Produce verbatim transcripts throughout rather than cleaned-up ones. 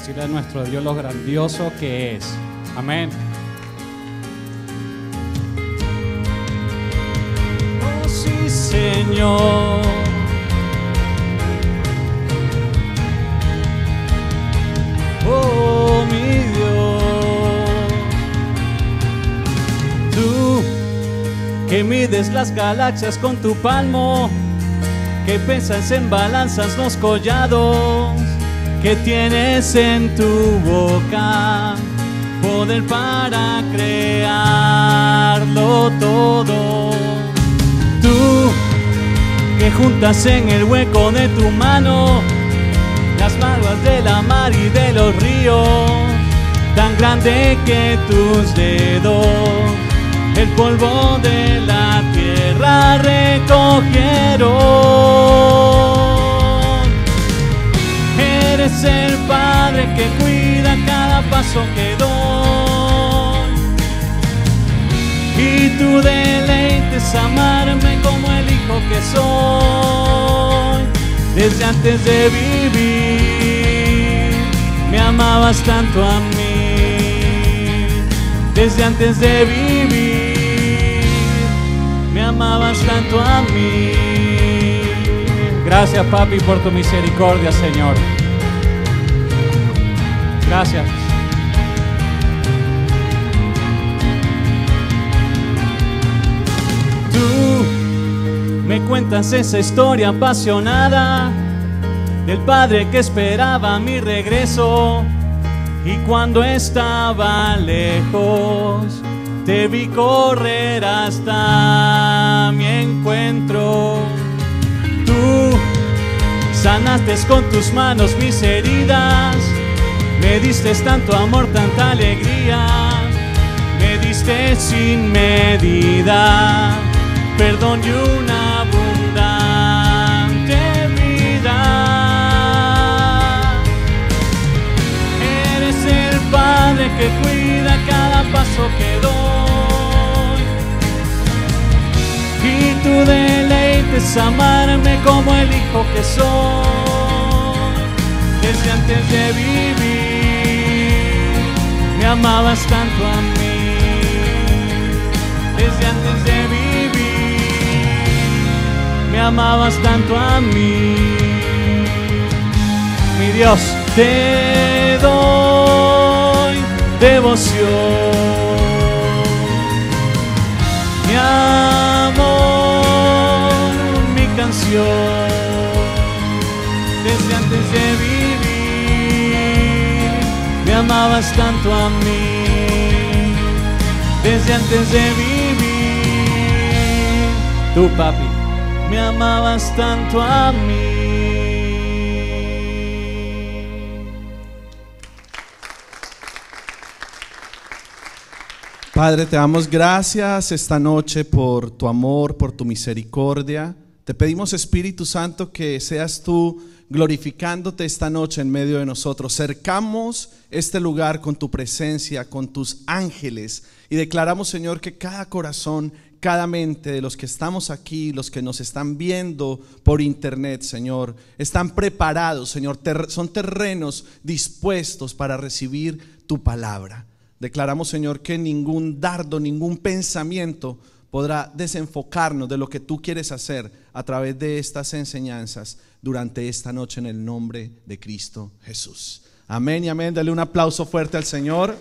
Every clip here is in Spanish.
decirle a nuestro Dios lo grandioso que es. Amén. Oh sí, Señor. Oh mi Dios, tú que mides las galaxias con tu palmo, que pesas en balanzas los collados, que tienes en tu boca poder para crearlo todo. Tú que juntas en el hueco de tu mano las aguas de la mar y de los ríos, tan grande que tus dedos el polvo de la tierra recogieron. Eres el Padre que cuida cada paso que doy, y tu deleite es amarme como el hijo que soy. Desde antes de vivir me amabas tanto a mí. Desde antes de vivir me amabas tanto a mí. Gracias, papi, por tu misericordia, Señor. Gracias. Tú me cuentas esa historia apasionada del padre que esperaba mi regreso, y cuando estaba lejos te vi correr hasta mi encuentro. Tú sanaste con tus manos mis heridas, me diste tanto amor, tanta alegría, me diste sin medida perdón y una abundante vida. Eres el Padre que cuida cada paso que doy, y tu deleite es amarme como el hijo que soy. Desde antes de vivir me amabas tanto a mí. Desde antes de vivir me amabas tanto a mí. Mi Dios, te doy devoción, mi amor, mi canción. Desde antes de vivir me amabas tanto a mí. Desde antes de vivir, tú, papi, me amabas tanto a mí. Padre, te damos gracias esta noche por tu amor, por tu misericordia. Te pedimos, Espíritu Santo, que seas tú glorificándote esta noche en medio de nosotros. Cercamos este lugar con tu presencia, con tus ángeles, y declaramos, Señor, que cada corazón, cada mente de los que estamos aquí, los que nos están viendo por internet, Señor, están preparados, Señor, ter- son terrenos dispuestos para recibir tu palabra. Declaramos, Señor, que ningún dardo, ningún pensamiento podrá desenfocarnos de lo que tú quieres hacer a través de estas enseñanzas durante esta noche, en el nombre de Cristo Jesús. Amén y amén. Dale un aplauso fuerte al Señor.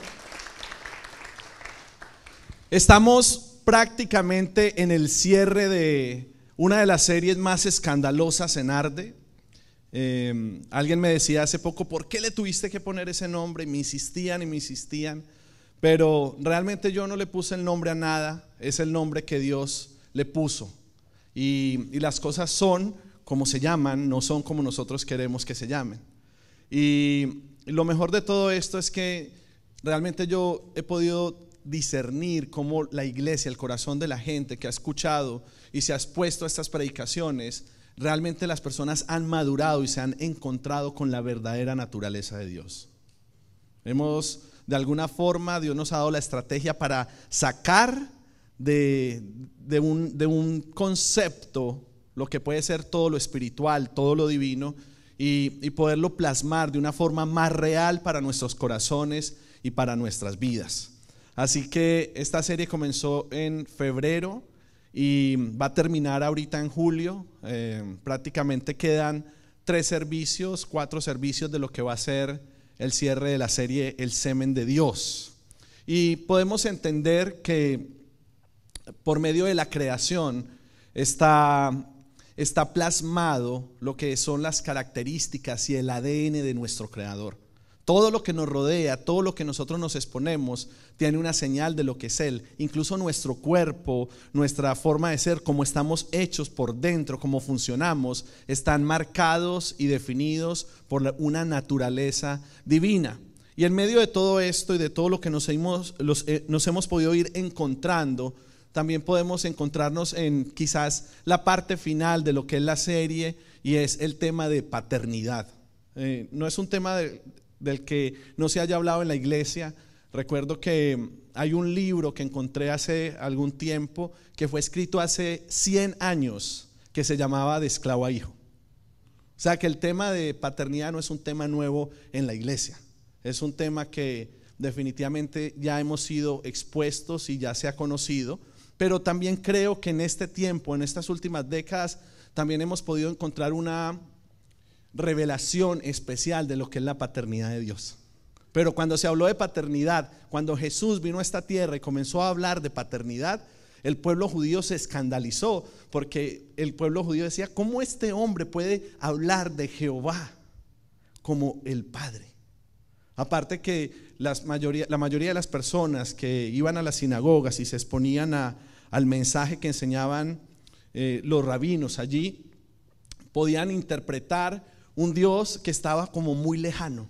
Estamos prácticamente en el cierre de una de las series más escandalosas en Arde. Eh, alguien me decía hace poco, ¿por qué le tuviste que poner ese nombre? Y me insistían y me insistían, pero realmente yo no le puse el nombre a nada, es el nombre que Dios le puso. Y, y las cosas son como se llaman, no son como nosotros queremos que se llamen. Y, y lo mejor de todo esto es que realmente yo he podido discernir cómo la iglesia, el corazón de la gente que ha escuchado y se ha expuesto a estas predicaciones, realmente las personas han madurado y se han encontrado con la verdadera naturaleza de Dios. Hemos, de alguna forma, Dios nos ha dado la estrategia para sacar de, de, un, de un concepto lo que puede ser todo lo espiritual, todo lo divino, y, y poderlo plasmar de una forma más real para nuestros corazones y para nuestras vidas. Así que esta serie comenzó en febrero y va a terminar ahorita en julio. Eh, prácticamente quedan tres servicios, cuatro servicios de lo que va a ser el cierre de la serie El Semen de Dios. Y podemos entender que por medio de la creación está, está plasmado lo que son las características y el A D N de nuestro Creador. Todo lo que nos rodea, todo lo que nosotros nos exponemos, tiene una señal de lo que es Él. Incluso nuestro cuerpo, nuestra forma de ser, cómo estamos hechos por dentro, cómo funcionamos, están marcados y definidos por una naturaleza divina. Y en medio de todo esto y de todo lo que nos hemos, los, eh, nos hemos podido ir encontrando, también podemos encontrarnos en quizás la parte final de lo que es la serie, y es el tema de paternidad. Eh, no es un tema de... del que no se haya hablado en la iglesia. Recuerdo que hay un libro que encontré hace algún tiempo que fue escrito hace cien años que se llamaba De esclavo a hijo. O sea que el tema de paternidad no es un tema nuevo en la iglesia, es un tema que definitivamente ya hemos sido expuestos y ya se ha conocido, pero también creo que en este tiempo, en estas últimas décadas, también hemos podido encontrar una revelación especial de lo que es la paternidad de Dios. Pero cuando se habló de paternidad, cuando Jesús vino a esta tierra y comenzó a hablar de paternidad, el pueblo judío se escandalizó, porque el pueblo judío decía: ¿cómo este hombre puede hablar de Jehová como el Padre? Aparte que las mayoría, la mayoría de las personas que iban a las sinagogas y se exponían a, al mensaje que enseñaban eh, los rabinos allí, podían interpretar un Dios que estaba como muy lejano,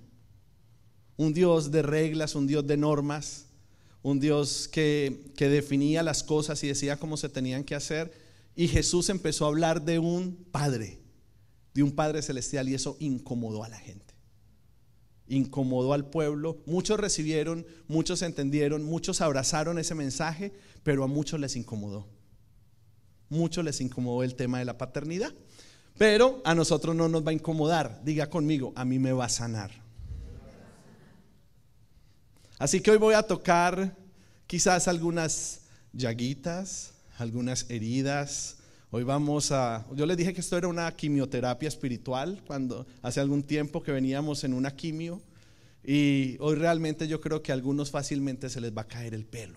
un Dios de reglas, un Dios de normas, un Dios que, que definía las cosas y decía cómo se tenían que hacer. Y Jesús empezó a hablar de un Padre, de un Padre celestial, y eso incomodó a la gente, incomodó al pueblo. Muchos recibieron, muchos entendieron, muchos abrazaron ese mensaje, pero a muchos les incomodó, muchos les incomodó el tema de la paternidad. Pero a nosotros no nos va a incomodar. Diga conmigo: a mí me va a sanar. Así que hoy voy a tocar quizás algunas llaguitas, algunas heridas. Hoy vamos a, yo les dije que esto era una quimioterapia espiritual, cuando hace algún tiempo que veníamos en una quimio, y hoy realmente yo creo que a algunos fácilmente se les va a caer el pelo.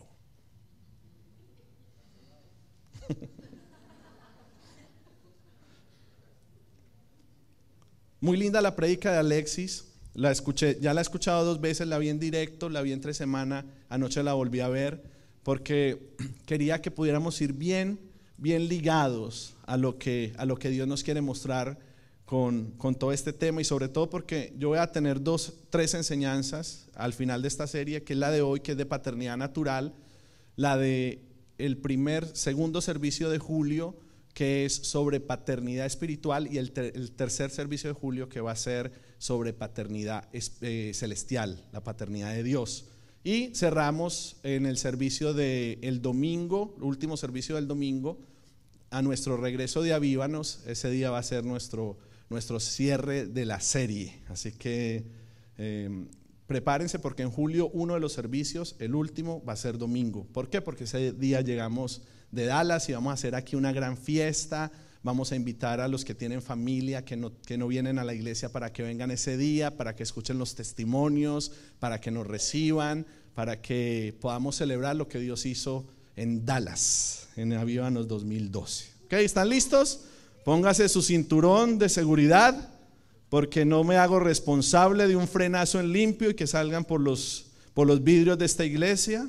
Muy linda la prédica de Alexis, la escuché, ya la he escuchado dos veces, la vi en directo, la vi entre semana, anoche la volví a ver, porque quería que pudiéramos ir bien, bien ligados a lo que, a lo que Dios nos quiere mostrar con, con todo este tema, y sobre todo porque yo voy a tener dos, tres enseñanzas al final de esta serie, que es la de hoy, que es de paternidad natural, la de el primer, segundo servicio de julio, que es sobre paternidad espiritual, y el, ter, el tercer servicio de julio, que va a ser sobre paternidad eh, celestial, la paternidad de Dios. Y cerramos en el servicio del domingo, el último servicio del domingo, a nuestro regreso de Avívanos. Ese día va a ser nuestro, nuestro cierre de la serie. Así que eh, prepárense, porque en julio uno de los servicios, el último, va a ser domingo. ¿Por qué? Porque ese día llegamos de Dallas y vamos a hacer aquí una gran fiesta. Vamos a invitar a los que tienen familia que no, que no vienen a la iglesia para que vengan ese día, para que escuchen los testimonios, para que nos reciban, para que podamos celebrar lo que Dios hizo en Dallas, en Avívanos dos mil doce. ¿Ok? ¿Están listos? Póngase su cinturón de seguridad, porque no me hago responsable de un frenazo en limpio y que salgan por los, por los vidrios de esta iglesia.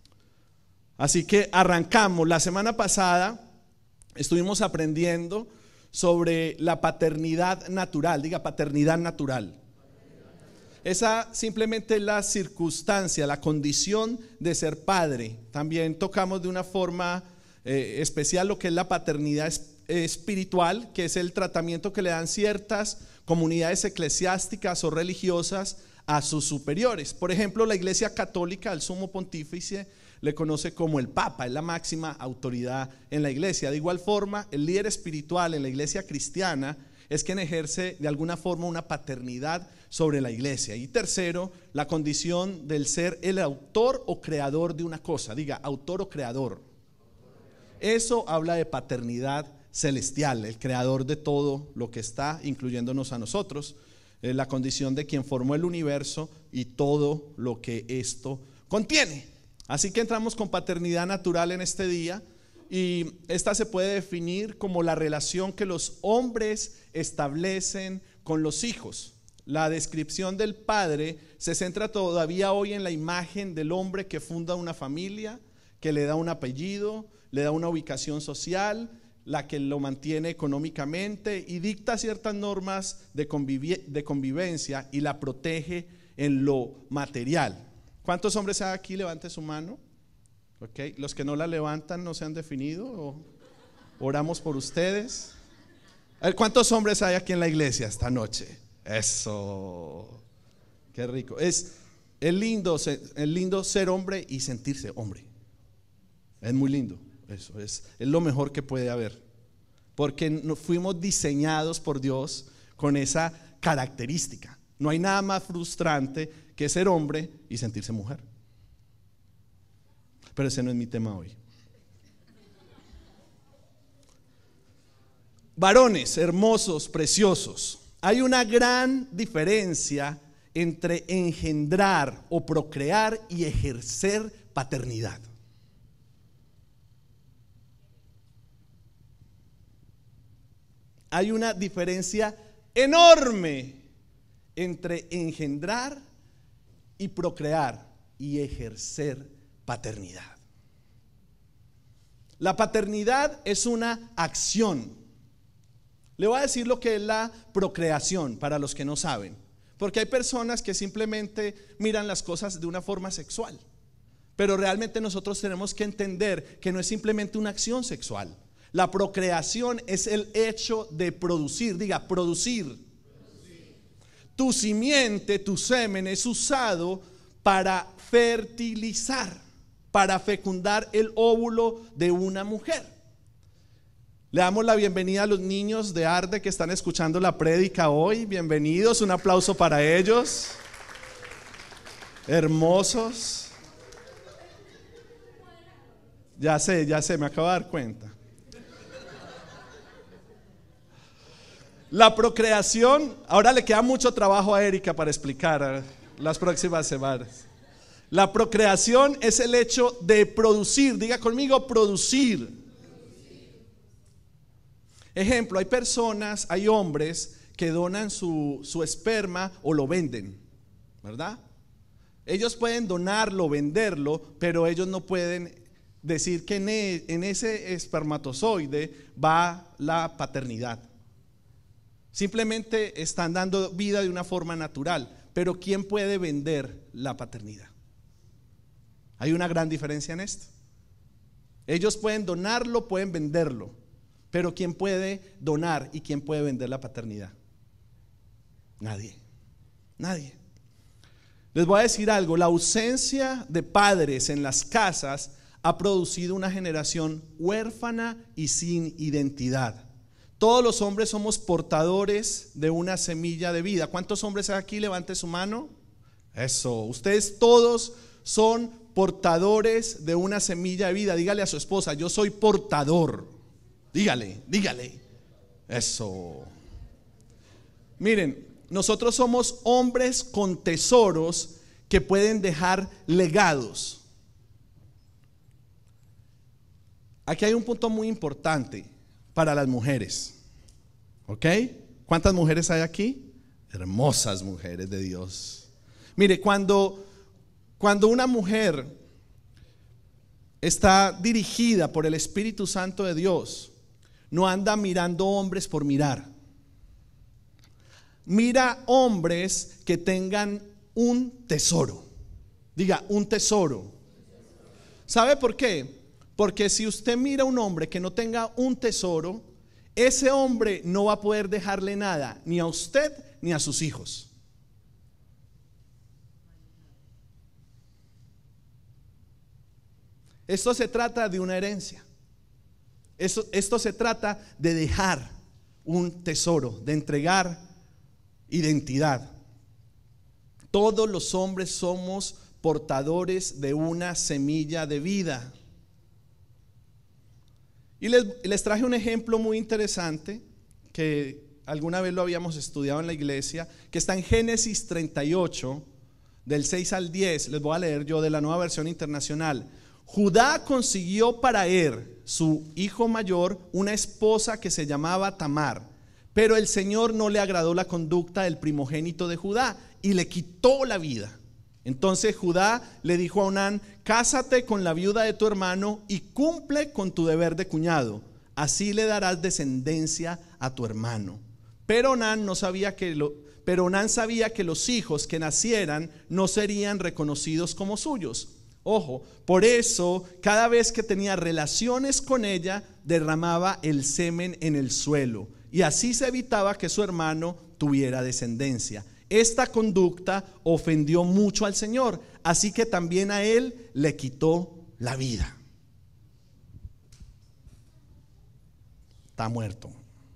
Así que arrancamos. La semana pasada estuvimos aprendiendo sobre la paternidad natural. Diga: paternidad natural. Esa simplemente es la circunstancia, la condición de ser padre. También tocamos de una forma eh, especial lo que es la paternidad es, espiritual, que es el tratamiento que le dan ciertas comunidades eclesiásticas o religiosas a sus superiores. Por ejemplo, la Iglesia Católica, el sumo pontífice, le conoce como el Papa, es la máxima autoridad en la iglesia. De igual forma, el líder espiritual en la iglesia cristiana es quien ejerce de alguna forma una paternidad sobre la iglesia. Y tercero, la condición del ser el autor o creador de una cosa. Diga, autor o creador. Eso habla de paternidad celestial, el creador de todo lo que está, incluyéndonos a nosotros, eh, la condición de quien formó el universo y todo lo que esto contiene. Así que entramos con paternidad natural en este día, y esta se puede definir como la relación que los hombres establecen con los hijos. La descripción del padre se centra todavía hoy en la imagen del hombre que funda una familia, que le da un apellido, le da una ubicación social, la que lo mantiene económicamente y dicta ciertas normas de, convivi- de convivencia y la protege en lo material. ¿Cuántos hombres hay aquí? Levante su mano. Okay. Los que no la levantan no se han definido, o oramos por ustedes. A ver, ¿cuántos hombres hay aquí en la iglesia esta noche? Eso, qué rico. Es, es lindo, es lindo ser hombre y sentirse hombre. Es muy lindo. Eso es, es lo mejor que puede haber, porque nos fuimos diseñados por Dios con esa característica. No hay nada más frustrante que ser hombre y sentirse mujer. Pero ese no es mi tema hoy. Varones hermosos, preciosos, hay una gran diferencia entre engendrar o procrear y ejercer paternidad. Hay una diferencia enorme entre engendrar y procrear y ejercer paternidad. La paternidad es una acción. Le voy a decir lo que es la procreación para los que no saben, porque hay personas que simplemente miran las cosas de una forma sexual, pero realmente nosotros tenemos que entender que no es simplemente una acción sexual. La procreación es el hecho de producir. Diga, producir. producir. Tu simiente, tu semen es usado para fertilizar, para fecundar el óvulo de una mujer. Le damos la bienvenida a los niños de Arde que están escuchando la prédica hoy. Bienvenidos, un aplauso para ellos. Hermosos. Ya sé, ya sé, me acabo de dar cuenta. La procreación, ahora le queda mucho trabajo a Erika para explicar las próximas semanas. La procreación es el hecho de producir. Diga conmigo, producir. Ejemplo, hay personas, hay hombres que donan su, su esperma o lo venden, ¿verdad? Ellos pueden donarlo, venderlo, pero ellos no pueden decir que en, e, en ese espermatozoide va la paternidad. Simplemente están dando vida de una forma natural, pero ¿quién puede vender la paternidad? Hay una gran diferencia en esto. Ellos pueden donarlo, pueden venderlo, pero ¿quién puede donar y quién puede vender la paternidad? Nadie, nadie. Les voy a decir algo, la ausencia de padres en las casas ha producido una generación huérfana y sin identidad. Todos los hombres somos portadores de una semilla de vida. ¿Cuántos hombres hay aquí? Levante su mano. Eso, ustedes todos son portadores de una semilla de vida. Dígale a su esposa, yo soy portador. Dígale, dígale. Eso. Miren, nosotros somos hombres con tesoros que pueden dejar legados. Aquí hay un punto muy importante para las mujeres. ¿Ok? ¿Cuántas mujeres hay aquí? Hermosas mujeres de Dios. Mire, cuando, cuando una mujer está dirigida por el Espíritu Santo de Dios, no anda mirando hombres por mirar. Mira hombres que tengan un tesoro. Diga, un tesoro. ¿Sabe por qué? Porque si usted mira a un hombre que no tenga un tesoro, ese hombre no va a poder dejarle nada, ni a usted ni a sus hijos. Esto se trata de una herencia. Esto, esto se trata de dejar un tesoro, de entregar identidad. Todos los hombres somos portadores de una semilla de vida. Y les, les traje un ejemplo muy interesante que alguna vez lo habíamos estudiado en la iglesia, que está en Génesis treinta y ocho, del seis al diez. Les voy a leer yo de la Nueva Versión Internacional. Judá consiguió para Er, su hijo mayor, una esposa que se llamaba Tamar, pero el Señor no le agradó la conducta del primogénito de Judá y le quitó la vida. Entonces Judá le dijo a Onán: cásate con la viuda de tu hermano y cumple con tu deber de cuñado, así le darás descendencia a tu hermano. Pero Onán no sabía que lo, pero Onán sabía que los hijos que nacieran no serían reconocidos como suyos. Ojo, por eso cada vez que tenía relaciones con ella derramaba el semen en el suelo, y así se evitaba que su hermano tuviera descendencia. Esta conducta ofendió mucho al Señor, así que también a él le quitó la vida. Está muerto.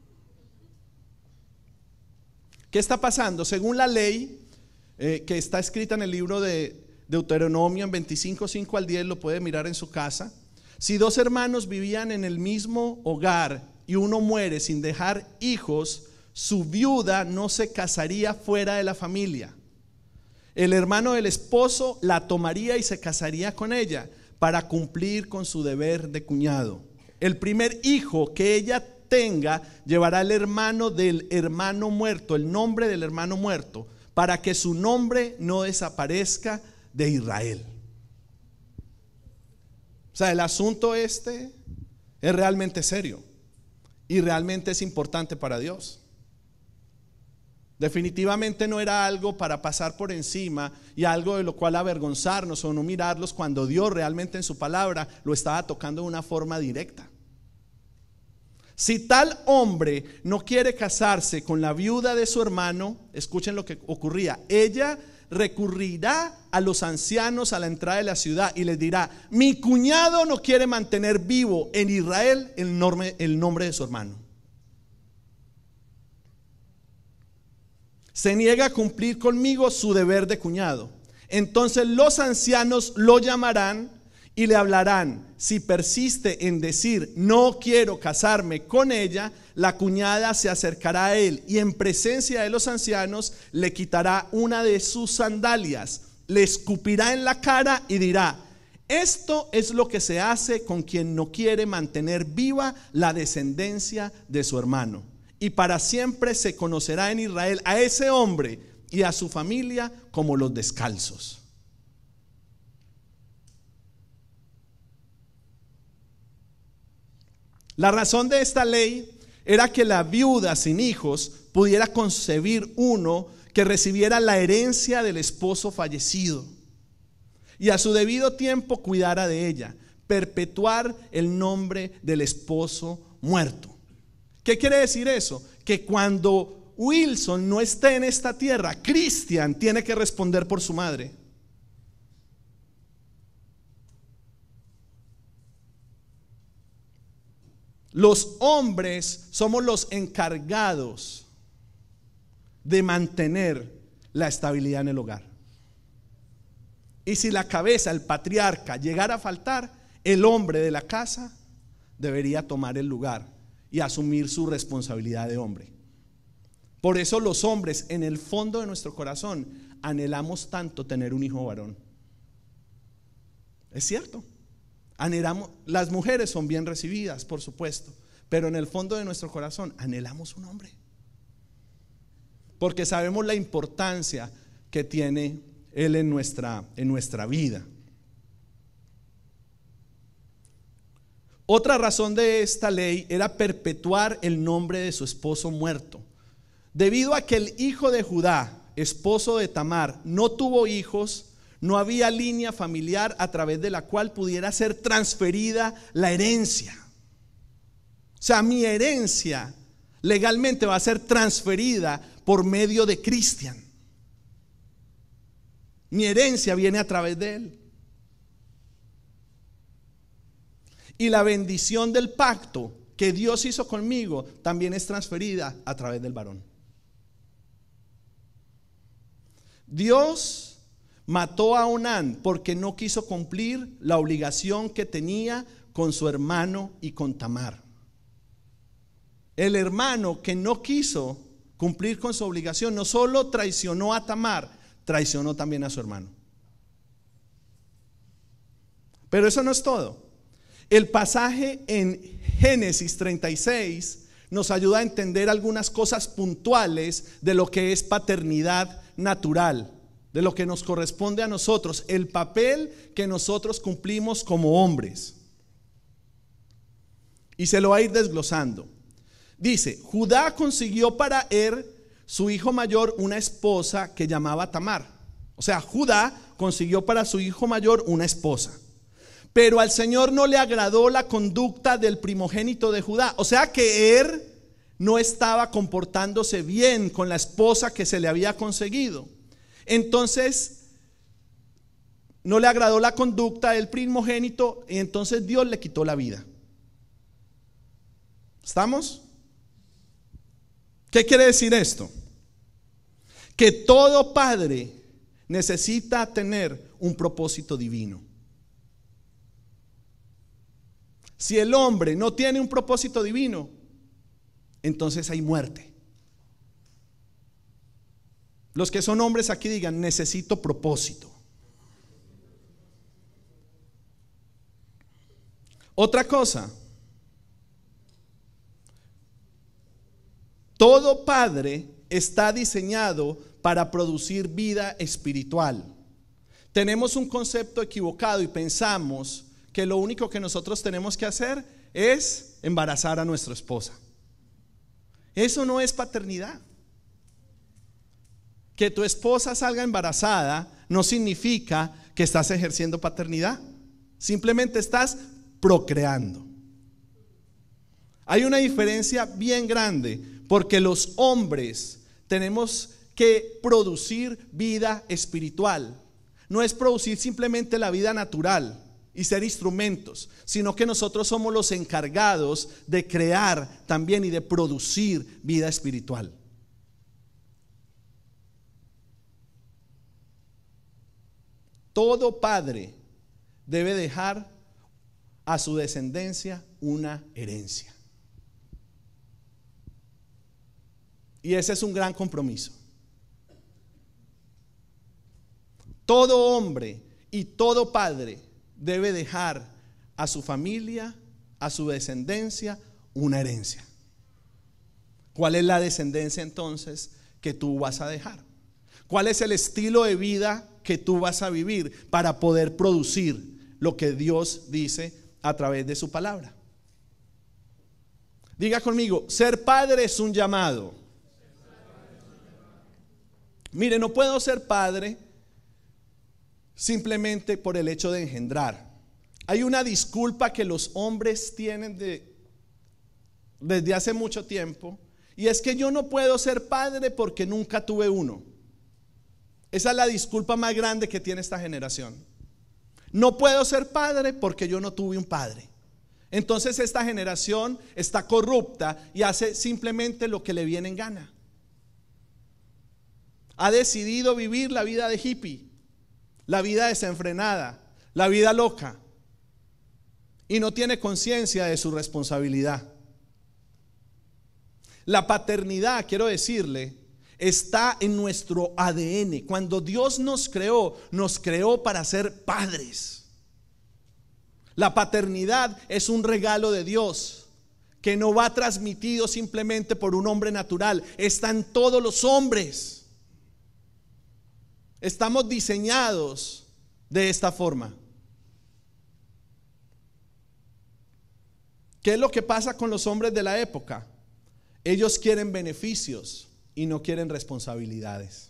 ¿Qué está pasando? Según la ley eh, que está escrita en el libro de Deuteronomio en veinticinco, cinco al diez, lo puede mirar en su casa. Si dos hermanos vivían en el mismo hogar y uno muere sin dejar hijos, su viuda no se casaría fuera de la familia. El hermano del esposo la tomaría y se casaría con ella para cumplir con su deber de cuñado. El primer hijo que ella tenga llevará el hermano del hermano muerto, el nombre del hermano muerto, para que su nombre no desaparezca de Israel. O sea, el asunto este es realmente serio y realmente es importante para Dios. Definitivamente no era algo para pasar por encima y algo de lo cual avergonzarnos o no mirarlos, cuando Dios realmente en su palabra lo estaba tocando de una forma directa. Si tal hombre no quiere casarse con la viuda de su hermano, escuchen lo que ocurría: ella recurrirá a los ancianos a la entrada de la ciudad y les dirá: mi cuñado no quiere mantener vivo en Israel el nombre, el nombre de su hermano. Se niega a cumplir conmigo su deber de cuñado. Entonces los ancianos lo llamarán y le hablarán. Si persiste en decir no quiero casarme con ella, la cuñada se acercará a él y en presencia de los ancianos le quitará una de sus sandalias, le escupirá en la cara y dirá: esto es lo que se hace con quien no quiere mantener viva la descendencia de su hermano. Y para siempre se conocerá en Israel a ese hombre y a su familia como los descalzos. La razón de esta ley era que la viuda sin hijos pudiera concebir uno que recibiera la herencia del esposo fallecido y a su debido tiempo cuidara de ella, perpetuar el nombre del esposo muerto. ¿Qué quiere decir eso? Que cuando Wilson no esté en esta tierra, Christian tiene que responder por su madre. Los hombres somos los encargados de mantener la estabilidad en el hogar. Y si la cabeza, el patriarca, llegara a faltar, el hombre de la casa debería tomar el lugar y asumir su responsabilidad de hombre. Por eso los hombres, en el fondo de nuestro corazón, anhelamos tanto tener un hijo varón. Es cierto. Anhelamos, las mujeres son bien recibidas, por supuesto, pero en el fondo de nuestro corazón anhelamos un hombre, porque sabemos la importancia que tiene él en nuestra, en nuestra vida. Otra razón de esta ley era perpetuar el nombre de su esposo muerto. Debido a que el hijo de Judá, esposo de Tamar, no tuvo hijos, no había línea familiar a través de la cual pudiera ser transferida la herencia. O sea, mi herencia legalmente va a ser transferida por medio de Christian. Mi herencia viene a través de él. Y la bendición del pacto que Dios hizo conmigo también es transferida a través del varón. Dios mató a Onán porque no quiso cumplir la obligación que tenía con su hermano y con Tamar. El hermano que no quiso cumplir con su obligación no solo traicionó a Tamar, traicionó también a su hermano. Pero eso no es todo. El pasaje en Génesis treinta y seis nos ayuda a entender algunas cosas puntuales de lo que es paternidad natural, de lo que nos corresponde a nosotros, el papel que nosotros cumplimos como hombres. Y se lo va a ir desglosando. Dice, Judá consiguió para Er, su hijo mayor, una esposa que llamaba Tamar. O sea, Judá consiguió para su hijo mayor una esposa. Pero al Señor no le agradó la conducta del primogénito de Judá. O sea que Er no estaba comportándose bien con la esposa que se le había conseguido. Entonces no le agradó la conducta del primogénito y entonces Dios le quitó la vida. ¿Estamos? ¿Qué quiere decir esto? Que todo padre necesita tener un propósito divino. Si el hombre no tiene un propósito divino, entonces hay muerte. Los que son hombres aquí digan, necesito propósito. Otra cosa, todo padre está diseñado para producir vida espiritual. Tenemos un concepto equivocado y pensamos que lo único que nosotros tenemos que hacer es embarazar a nuestra esposa. Eso no es paternidad. Que tu esposa salga embarazada no significa que estás ejerciendo paternidad. Simplemente estás procreando. Hay una diferencia bien grande, porque los hombres tenemos que producir vida espiritual. No es producir simplemente la vida natural y ser instrumentos, sino que nosotros somos los encargados de crear también y de producir vida espiritual. Todo padre debe dejar a su descendencia una herencia. Y ese es un gran compromiso. Todo hombre y todo padre debe dejar a su familia, a su descendencia, una herencia. ¿Cuál es la descendencia entonces que tú vas a dejar? ¿Cuál es el estilo de vida que tú vas a vivir para poder producir lo que Dios dice a través de su palabra? Diga conmigo, ser padre es un llamado. Mire, no puedo ser padre simplemente por el hecho de engendrar. Hay una disculpa que los hombres tienen de, desde hace mucho tiempo, y es que yo no puedo ser padre porque nunca tuve uno. Esa es la disculpa más grande que tiene esta generación. No puedo ser padre porque yo no tuve un padre. Entonces esta generación está corrupta y hace simplemente lo que le viene en gana. Ha decidido vivir la vida de hippie, la vida desenfrenada, la vida loca, y no tiene conciencia de su responsabilidad. La paternidad, quiero decirle, está en nuestro A D N. Cuando Dios nos creó, nos creó para ser padres. La paternidad es un regalo de Dios que no va transmitido simplemente por un hombre natural. Está en todos los hombres. Estamos diseñados de esta forma. ¿Qué es lo que pasa con los hombres de la época? Ellos quieren beneficios y no quieren responsabilidades.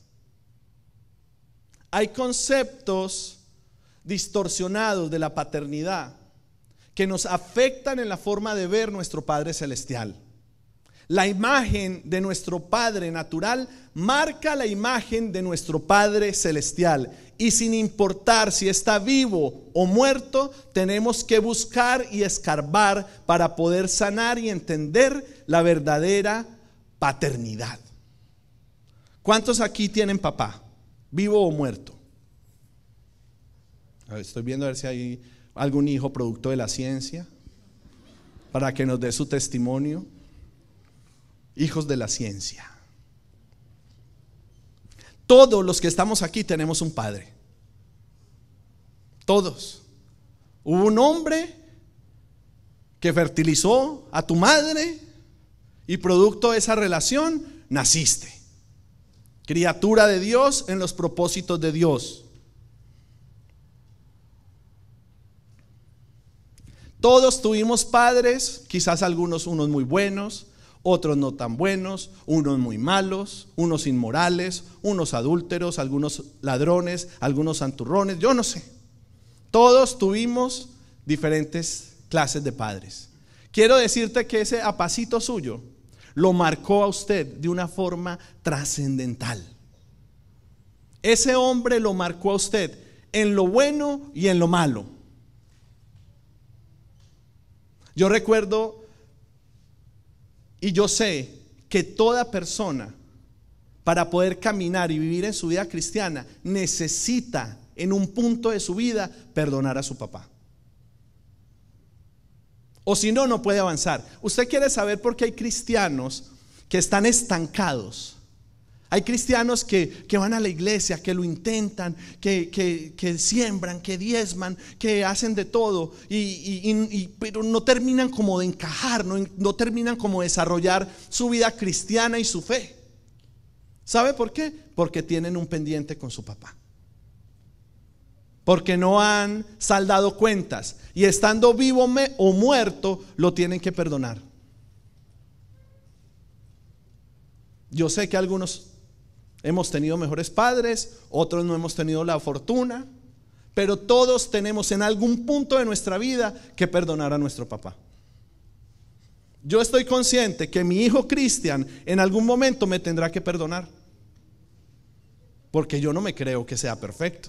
Hay conceptos distorsionados de la paternidad que nos afectan en la forma de ver nuestro Padre Celestial. La imagen de nuestro Padre natural marca la imagen de nuestro Padre celestial. Y sin importar si está vivo o muerto, tenemos que buscar y escarbar para poder sanar y entender la verdadera paternidad. ¿Cuántos aquí tienen papá, vivo o muerto? A ver, estoy viendo a ver si hay algún hijo producto de la ciencia para que nos dé su testimonio. Hijos de la ciencia. Todos los que estamos aquí tenemos un padre. Todos. Hubo un hombre que fertilizó a tu madre y producto de esa relación naciste. Criatura de Dios en los propósitos de Dios. Todos tuvimos padres, quizás algunos unos muy buenos, otros no tan buenos, unos muy malos, unos inmorales, unos adúlteros, algunos ladrones, algunos santurrones, yo no sé. Todos tuvimos diferentes clases de padres. Quiero decirte que ese apacito suyo lo marcó a usted de una forma trascendental. Ese hombre lo marcó a usted en lo bueno y en lo malo. Yo recuerdo y yo sé que toda persona, para poder caminar y vivir en su vida cristiana, necesita en un punto de su vida perdonar a su papá. O si no, no puede avanzar. Usted quiere saber por qué hay cristianos que están estancados. Hay cristianos que, que van a la iglesia, que lo intentan, que, que, que siembran, que diezman, que hacen de todo, y, y, y, pero no terminan como de encajar, no, no terminan como de desarrollar su vida cristiana y su fe. ¿Sabe por qué? Porque tienen un pendiente con su papá. Porque no han saldado cuentas y estando vivo o muerto lo tienen que perdonar. Yo sé que algunos hemos tenido mejores padres, otros no hemos tenido la fortuna, pero todos tenemos en algún punto de nuestra vida que perdonar a nuestro papá. Yo estoy consciente que mi hijo Cristian en algún momento me tendrá que perdonar, porque yo no me creo que sea perfecto.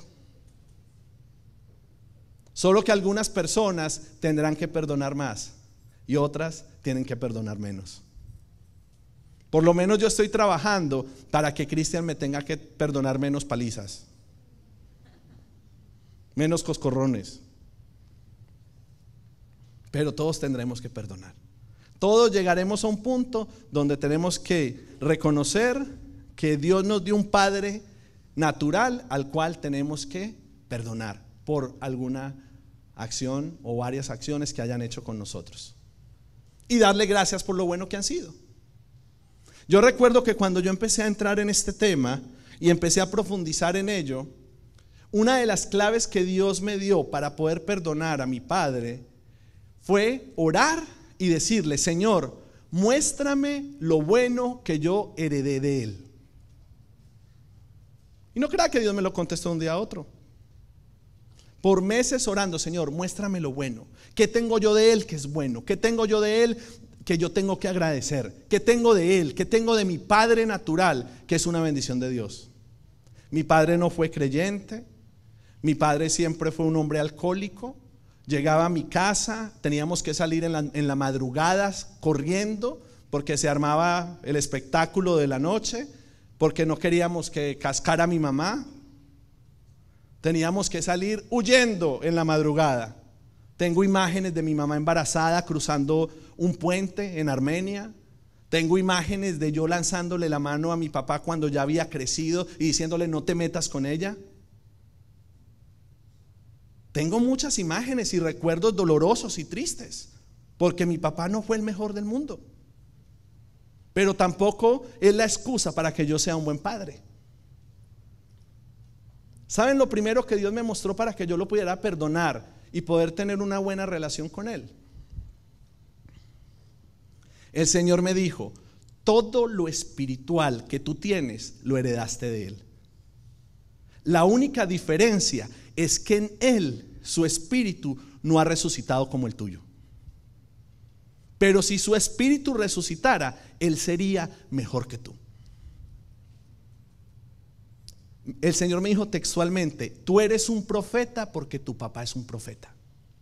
Solo que algunas personas tendrán que perdonar más y otras tienen que perdonar menos. Por lo menos yo estoy trabajando para que Cristian me tenga que perdonar menos palizas, menos coscorrones. Pero todos tendremos que perdonar. Todos llegaremos a un punto donde tenemos que reconocer que Dios nos dio un Padre natural al cual tenemos que perdonar por alguna acción o varias acciones que hayan hecho con nosotros y darle gracias por lo bueno que han sido. Yo recuerdo que cuando yo empecé a entrar en este tema y empecé a profundizar en ello, una de las claves que Dios me dio para poder perdonar a mi padre fue orar y decirle: Señor, muéstrame lo bueno que yo heredé de él. Y no crea que Dios me lo contestó de un día a otro. Por meses orando: Señor, muéstrame lo bueno. ¿Qué tengo yo de él que es bueno? ¿Qué tengo yo de él que yo tengo que agradecer? ¿Qué tengo de él? ¿Qué tengo de mi padre natural que es una bendición de Dios? Mi padre no fue creyente. Mi padre siempre fue un hombre alcohólico. Llegaba a mi casa, teníamos que salir en la, en la madrugada corriendo porque se armaba el espectáculo de la noche, porque no queríamos que cascara a mi mamá. Teníamos que salir huyendo en la madrugada. Tengo imágenes de mi mamá embarazada cruzando un puente en Armenia. Tengo imágenes de yo lanzándole la mano a mi papá cuando ya había crecido y diciéndole: no te metas con ella. Tengo muchas imágenes y recuerdos dolorosos y tristes, porque mi papá no fue el mejor del mundo, pero tampoco es la excusa para que yo sea un buen padre. ¿Saben lo primero que Dios me mostró para que yo lo pudiera perdonar y poder tener una buena relación con él? El Señor me dijo: todo lo espiritual que tú tienes lo heredaste de él. La única diferencia es que en él su espíritu no ha resucitado como el tuyo. Pero si su espíritu resucitara, él sería mejor que tú. El Señor me dijo textualmente: tú eres un profeta porque tu papá es un profeta.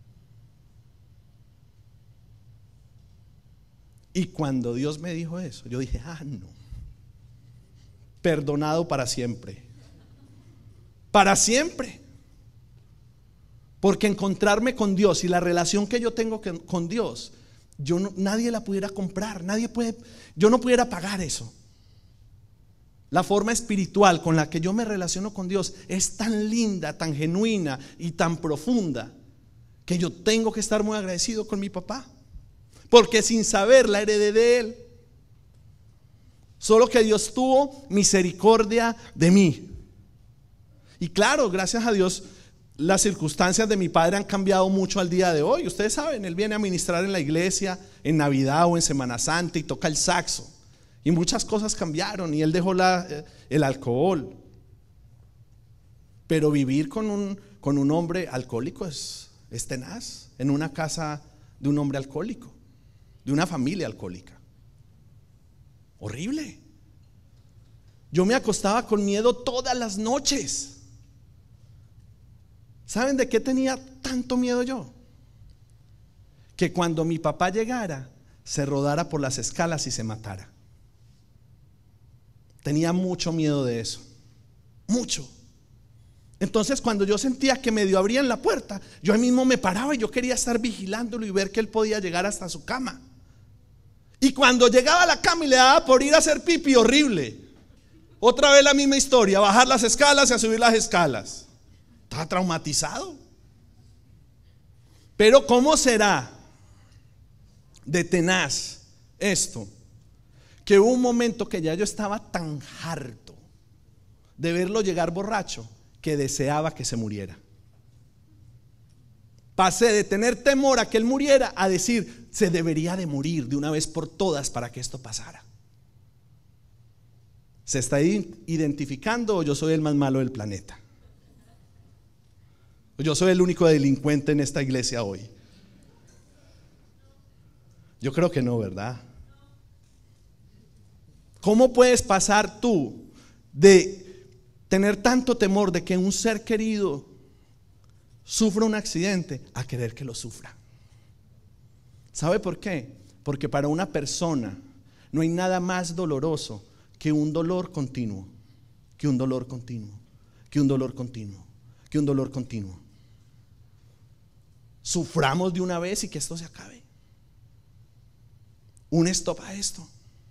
Y cuando Dios me dijo eso, yo dije: ah, no, perdonado para siempre. Para siempre. Porque encontrarme con Dios y la relación que yo tengo con Dios, yo no, nadie la pudiera comprar, nadie puede, yo no pudiera pagar eso. La forma espiritual con la que yo me relaciono con Dios es tan linda, tan genuina y tan profunda, que yo tengo que estar muy agradecido con mi papá, porque sin saber la heredé de él. Solo que Dios tuvo misericordia de mí. Y claro, gracias a Dios, las circunstancias de mi padre han cambiado mucho al día de hoy. Ustedes saben, él viene a ministrar en la iglesia en Navidad o en Semana Santa y toca el saxo. Y muchas cosas cambiaron y él dejó la, el alcohol. Pero vivir con un, con un hombre alcohólico es, es tenaz. En una casa de un hombre alcohólico, de una familia alcohólica. Horrible. Yo me acostaba con miedo todas las noches. ¿Saben de qué tenía tanto miedo yo? Que cuando mi papá llegara, se rodara por las escalas y se matara. Tenía mucho miedo de eso. Mucho. Entonces cuando yo sentía que medio abrían la puerta, yo ahí mismo me paraba y yo quería estar vigilándolo y ver que él podía llegar hasta su cama. Y cuando llegaba a la cama y le daba por ir a hacer pipí, horrible. Otra vez la misma historia, bajar las escalas y a subir las escalas. Estaba traumatizado. Pero ¿cómo será de tenaz esto? Que hubo un momento que ya yo estaba tan harto de verlo llegar borracho que deseaba que se muriera. Pasé de tener temor a que él muriera a decir: se debería de morir de una vez por todas para que esto pasara. ¿Se está identificando o yo soy el más malo del planeta? ¿O yo soy el único delincuente en esta iglesia hoy? Yo creo que no, ¿verdad? ¿Cómo puedes pasar tú de tener tanto temor de que un ser querido sufra un accidente a querer que lo sufra? ¿Sabe por qué? Porque para una persona no hay nada más doloroso que un dolor continuo, que un dolor continuo, que un dolor continuo, que un dolor continuo. Suframos de una vez y que esto se acabe. Un stop a esto.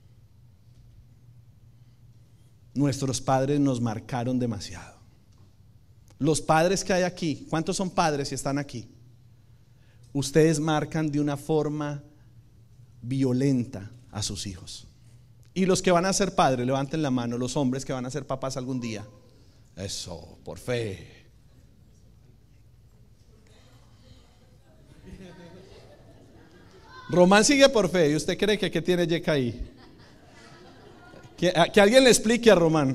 Nuestros padres nos marcaron demasiado. Los padres que hay aquí, ¿cuántos son padres y están aquí? Ustedes marcan de una forma violenta a sus hijos. Y los que van a ser padres, levanten la mano, los hombres que van a ser papás algún día. Eso, por fe. Román sigue por fe. ¿Y usted cree que qué tiene Yeka ahí? Que, que alguien le explique a Román.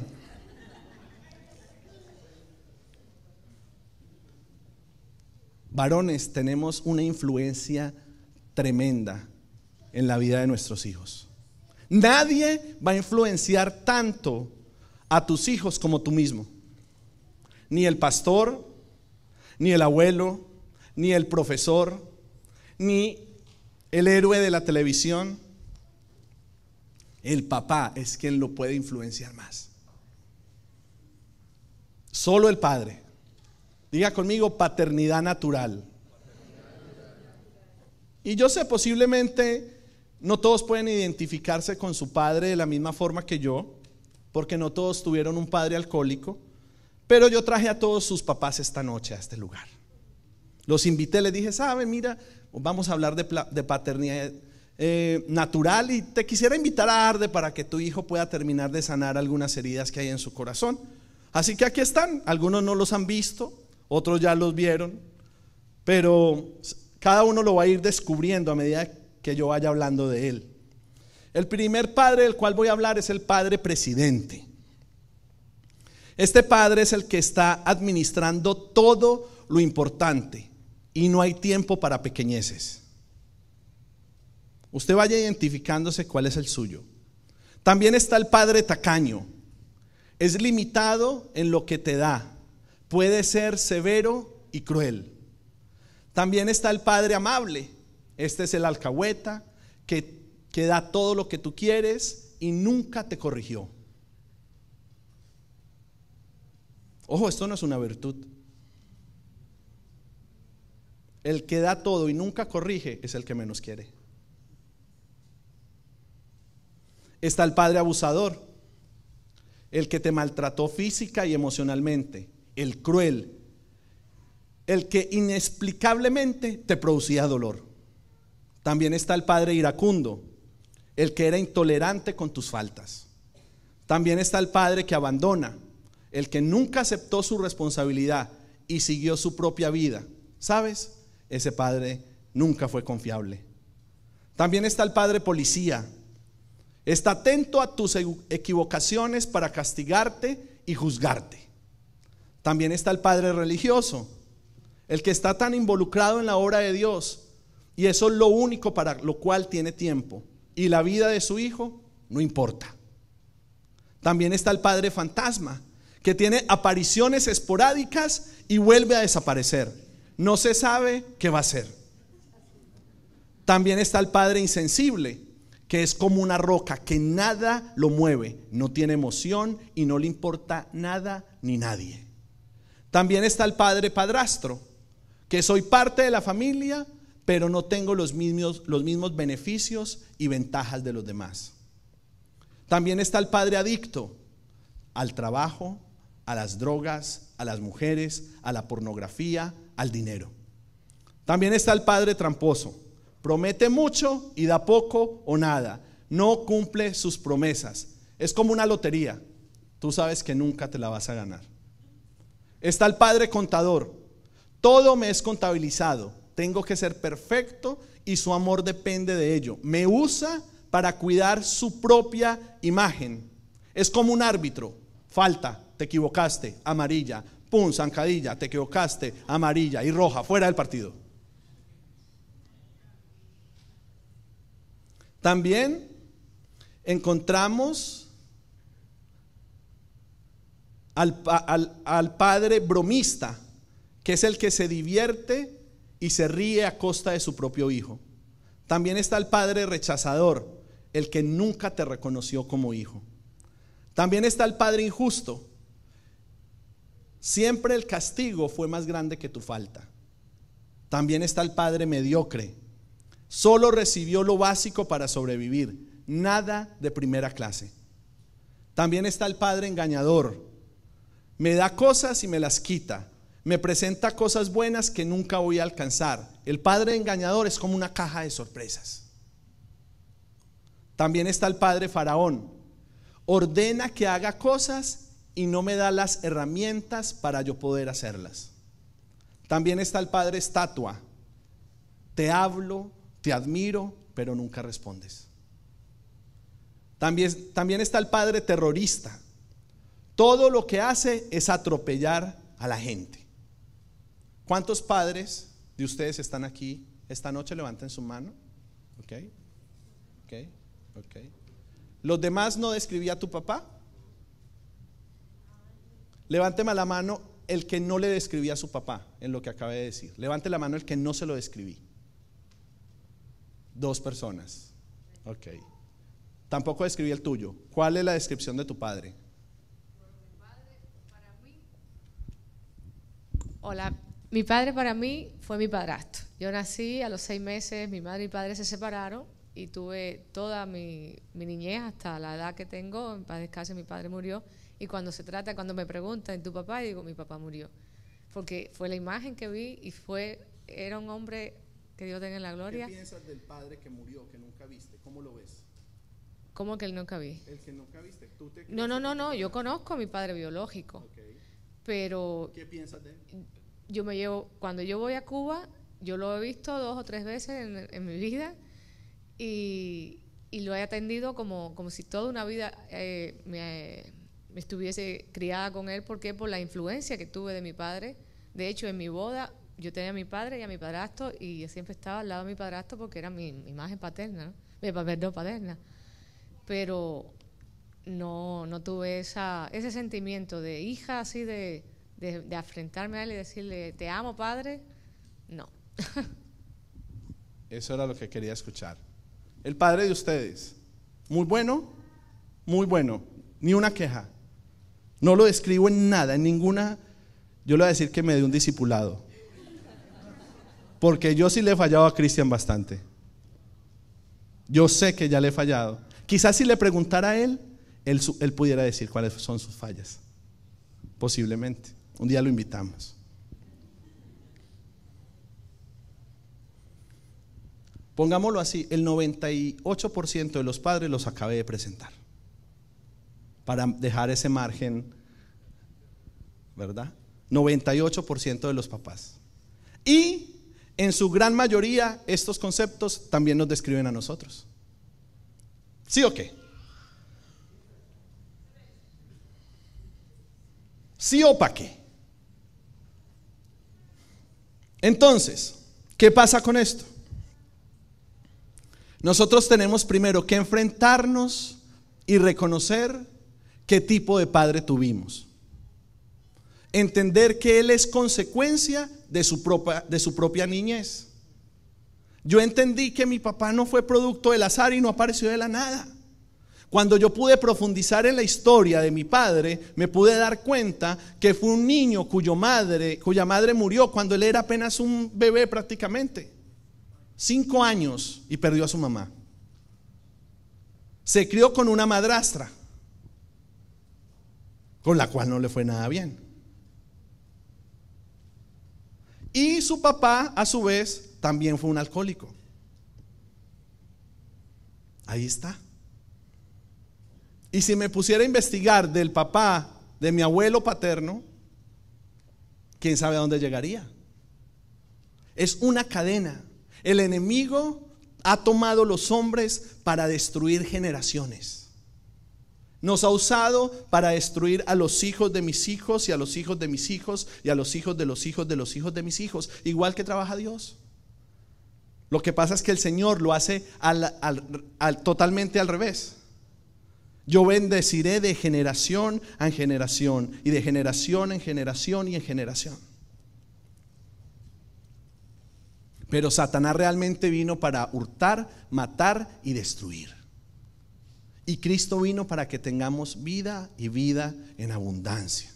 Varones, tenemos una influencia tremenda en la vida de nuestros hijos. Nadie va a influenciar tanto a tus hijos como tú mismo. Ni el pastor, ni el abuelo, ni el profesor, ni el héroe de la televisión. El papá es quien lo puede influenciar más. Solo el padre. Diga conmigo: paternidad natural. Y yo sé, posiblemente no todos pueden identificarse con su padre de la misma forma que yo, porque no todos tuvieron un padre alcohólico. Pero yo traje a todos sus papás esta noche a este lugar. Los invité, les dije: saben, mira, vamos a hablar de, de paternidad eh, natural, y te quisiera invitar a Arde para que tu hijo pueda terminar de sanar algunas heridas que hay en su corazón. Así que aquí están. Algunos no los han visto, otros ya los vieron, pero cada uno lo va a ir descubriendo a medida que yo vaya hablando de él. El primer padre del cual voy a hablar es el padre presidente. Este padre es el que está administrando todo lo importante y no hay tiempo para pequeñeces. Usted vaya identificándose cuál es el suyo. También está el padre tacaño. Es limitado en lo que te da. Puede ser severo y cruel. También está el padre amable. Este es el alcahueta que, que da todo lo que tú quieres y nunca te corrigió. Ojo, esto no es una virtud. El que da todo y nunca corrige es el que menos quiere. Está el padre abusador, el que te maltrató física y emocionalmente, el cruel, el que inexplicablemente te producía dolor. También está el padre iracundo, el que era intolerante con tus faltas. También está el padre que abandona, el que nunca aceptó su responsabilidad y siguió su propia vida. ¿Sabes? Ese padre nunca fue confiable. También está el padre policía. Está atento a tus equivocaciones para castigarte y juzgarte. También está el padre religioso, el que está tan involucrado en la obra de Dios y eso es lo único para lo cual tiene tiempo, y la vida de su hijo no importa. También está el padre fantasma, que tiene apariciones esporádicas y vuelve a desaparecer. No se sabe qué va a hacer. También está el padre insensible, que es como una roca que nada lo mueve, no tiene emoción y no le importa nada ni nadie. También está el padre padrastro, que soy parte de la familia, pero no tengo los mismos, los mismos beneficios y ventajas de los demás. También está el padre adicto al trabajo, a las drogas, a las mujeres, a la pornografía, al dinero. También está el padre tramposo. Promete mucho y da poco o nada. No cumple sus promesas. Es como una lotería. Tú sabes que nunca te la vas a ganar. Está el padre contador. Todo me es contabilizado. Tengo que ser perfecto y su amor depende de ello. Me usa para cuidar su propia imagen. Es como un árbitro. Falta, te equivocaste, amarilla. Pum, zancadilla, te equivocaste, amarilla y roja, fuera del partido. También encontramos al, al, al padre bromista, que es el que se divierte y se ríe a costa de su propio hijo. También está el padre rechazador, el que nunca te reconoció como hijo. También está el padre injusto. Siempre el castigo fue más grande que tu falta. También está el padre mediocre. Solo recibió lo básico para sobrevivir, nada de primera clase. También está el padre engañador. Me da cosas y me las quita. Me presenta cosas buenas que nunca voy a alcanzar. El padre engañador es como una caja de sorpresas. También está el padre faraón. Ordena que haga cosas y no me da las herramientas para yo poder hacerlas. También está el padre estatua. Te hablo, te admiro, pero nunca respondes. También, también está el padre terrorista. Todo lo que hace es atropellar a la gente. ¿Cuántos padres de ustedes están aquí esta noche? Levanten su mano. Ok, ok, ok. ¿Los demás no describía a tu papá? Levánteme la mano el que no le describía a su papá en lo que acabé de decir. Levante la mano el que no se lo describí. Dos personas. Ok. Tampoco describí el tuyo. ¿Cuál es la descripción de tu padre? Mi padre para mí. Hola, mi padre para mí fue mi padrastro. Yo nací a los seis meses, mi madre y padre se separaron y tuve toda mi, mi niñez hasta la edad que tengo. En paz descanse, mi padre murió. Y cuando se trata, cuando me preguntan, ¿tu papá? Y digo, mi papá murió. Porque fue la imagen que vi y fue, era un hombre que Dios tenga en la gloria. ¿Qué piensas del padre que murió, que nunca viste? ¿Cómo lo ves? ¿Cómo que él nunca vi? El que nunca viste. ¿Tú te No, no, no, no, yo conozco a mi padre biológico. Okay. Pero ¿Qué piensas de él? Yo me llevo, cuando yo voy a Cuba, yo lo he visto dos o tres veces en, en mi vida y, y lo he atendido como, como si toda una vida eh, me, estuviese criada con él. ¿Por qué? Por la influencia que tuve de mi padre. De hecho, en mi boda yo tenía a mi padre y a mi padrastro y yo siempre estaba al lado de mi padrastro porque era mi, mi imagen paterna, ¿no? Eh, Perdón, paterna. Pero no, no tuve esa, ese sentimiento de hija así de, de, de enfrentarme a él y decirle, te amo, padre. No. Eso era lo que quería escuchar. El padre de ustedes, muy bueno, muy bueno, ni una queja. No lo describo en nada, en ninguna. Yo le voy a decir que me dé un discipulado, porque yo sí le he fallado a Cristian bastante. Yo sé que ya le he fallado. Quizás si le preguntara a él, él, él pudiera decir cuáles son sus fallas. Posiblemente. Un día lo invitamos. Pongámoslo así, el noventa y ocho por ciento de los padres los acabé de presentar, para dejar ese margen, ¿verdad? noventa y ocho por ciento de los papás. Y en su gran mayoría estos conceptos también nos describen a nosotros. ¿Sí o qué? ¿Sí o para qué? Entonces, ¿qué pasa con esto? Nosotros tenemos primero que enfrentarnos y reconocer qué tipo de padre tuvimos. Entender que él es consecuencia de su propia, de su propia niñez. Yo entendí que mi papá no fue producto del azar y no apareció de la nada. Cuando yo pude profundizar en la historia de mi padre, me pude dar cuenta que fue un niño cuyo madre, cuya madre murió cuando él era apenas un bebé prácticamente. Cinco años y perdió a su mamá. Se crió con una madrastra, con la cual no le fue nada bien. Y su papá, a su vez, también fue un alcohólico. Ahí está. Y si me pusiera a investigar del papá de mi abuelo paterno, quién sabe a dónde llegaría. Es una cadena. El enemigo ha tomado los hombres para destruir generaciones. Nos ha usado para destruir a los hijos de mis hijos y a los hijos de mis hijos y a los hijos de los hijos de los hijos de mis hijos, igual que trabaja Dios. Lo que pasa es que el Señor lo hace al, al, al, totalmente al revés. Yo bendeciré de generación en generación y de generación en generación y en generación. Pero Satanás realmente vino para hurtar, matar y destruir. Y Cristo vino para que tengamos vida y vida en abundancia.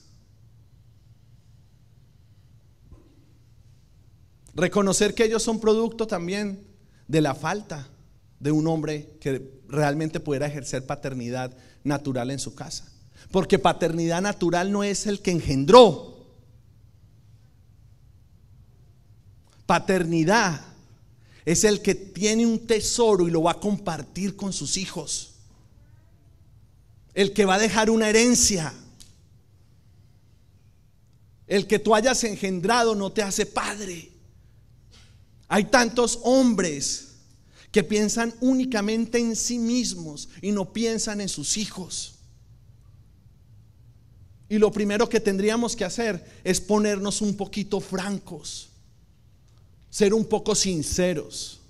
Reconocer que ellos son producto también de la falta de un hombre que realmente pudiera ejercer paternidad natural en su casa. Porque paternidad natural no es el que engendró. Paternidad es el que tiene un tesoro y lo va a compartir con sus hijos. El que va a dejar una herencia. El que tú hayas engendrado no te hace padre. Hay tantos hombres que piensan únicamente en sí mismos y no piensan en sus hijos. Y lo primero que tendríamos que hacer es ponernos un poquito francos, ser un poco sinceros.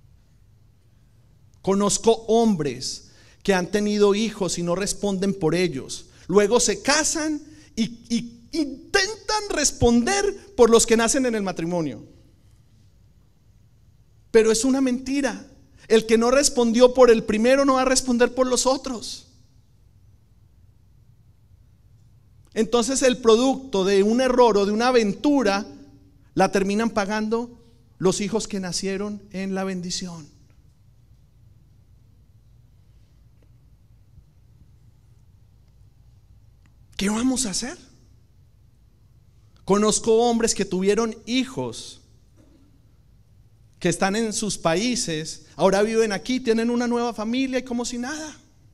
Conozco hombres que han tenido hijos y no responden por ellos. Luego se casan y, y intentan responder por los que nacen en el matrimonio. Pero es una mentira. El que no respondió por el primero no va a responder por los otros. Entonces el producto de un error o de una aventura la terminan pagando los hijos que nacieron en la bendición. ¿Qué vamos a hacer? Conozco hombres que tuvieron hijos que están en sus países, ahora viven aquí, tienen una nueva familia y como si nada.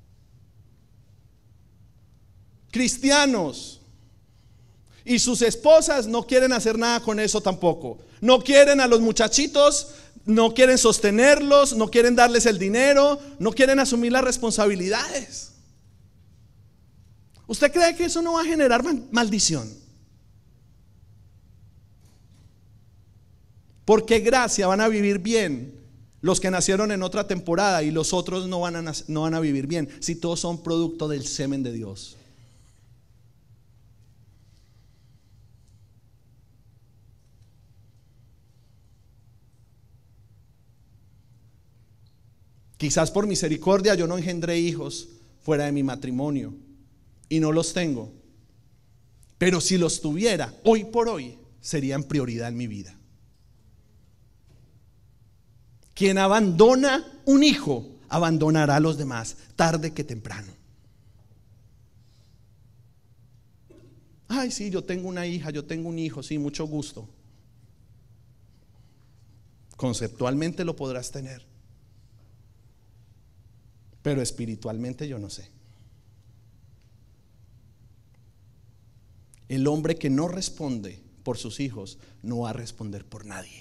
Cristianos, y sus esposas no quieren hacer nada con eso tampoco. No quieren a los muchachitos, no quieren sostenerlos, no quieren darles el dinero, no quieren asumir las responsabilidades. ¿Usted cree que eso no va a generar maldición? Porque gracia van a vivir bien los que nacieron en otra temporada y los otros no van a, no van a vivir bien si todos son producto del semen de Dios. Quizás por misericordia yo no engendré hijos fuera de mi matrimonio y no los tengo, pero si los tuviera, hoy por hoy serían prioridad en mi vida. Quien abandona un hijo, abandonará a los demás, tarde que temprano. Ay, sí, yo tengo una hija, yo tengo un hijo, sí, mucho gusto. Conceptualmente lo podrás tener, pero espiritualmente yo no sé. El hombre que no responde por sus hijos no va a responder por nadie.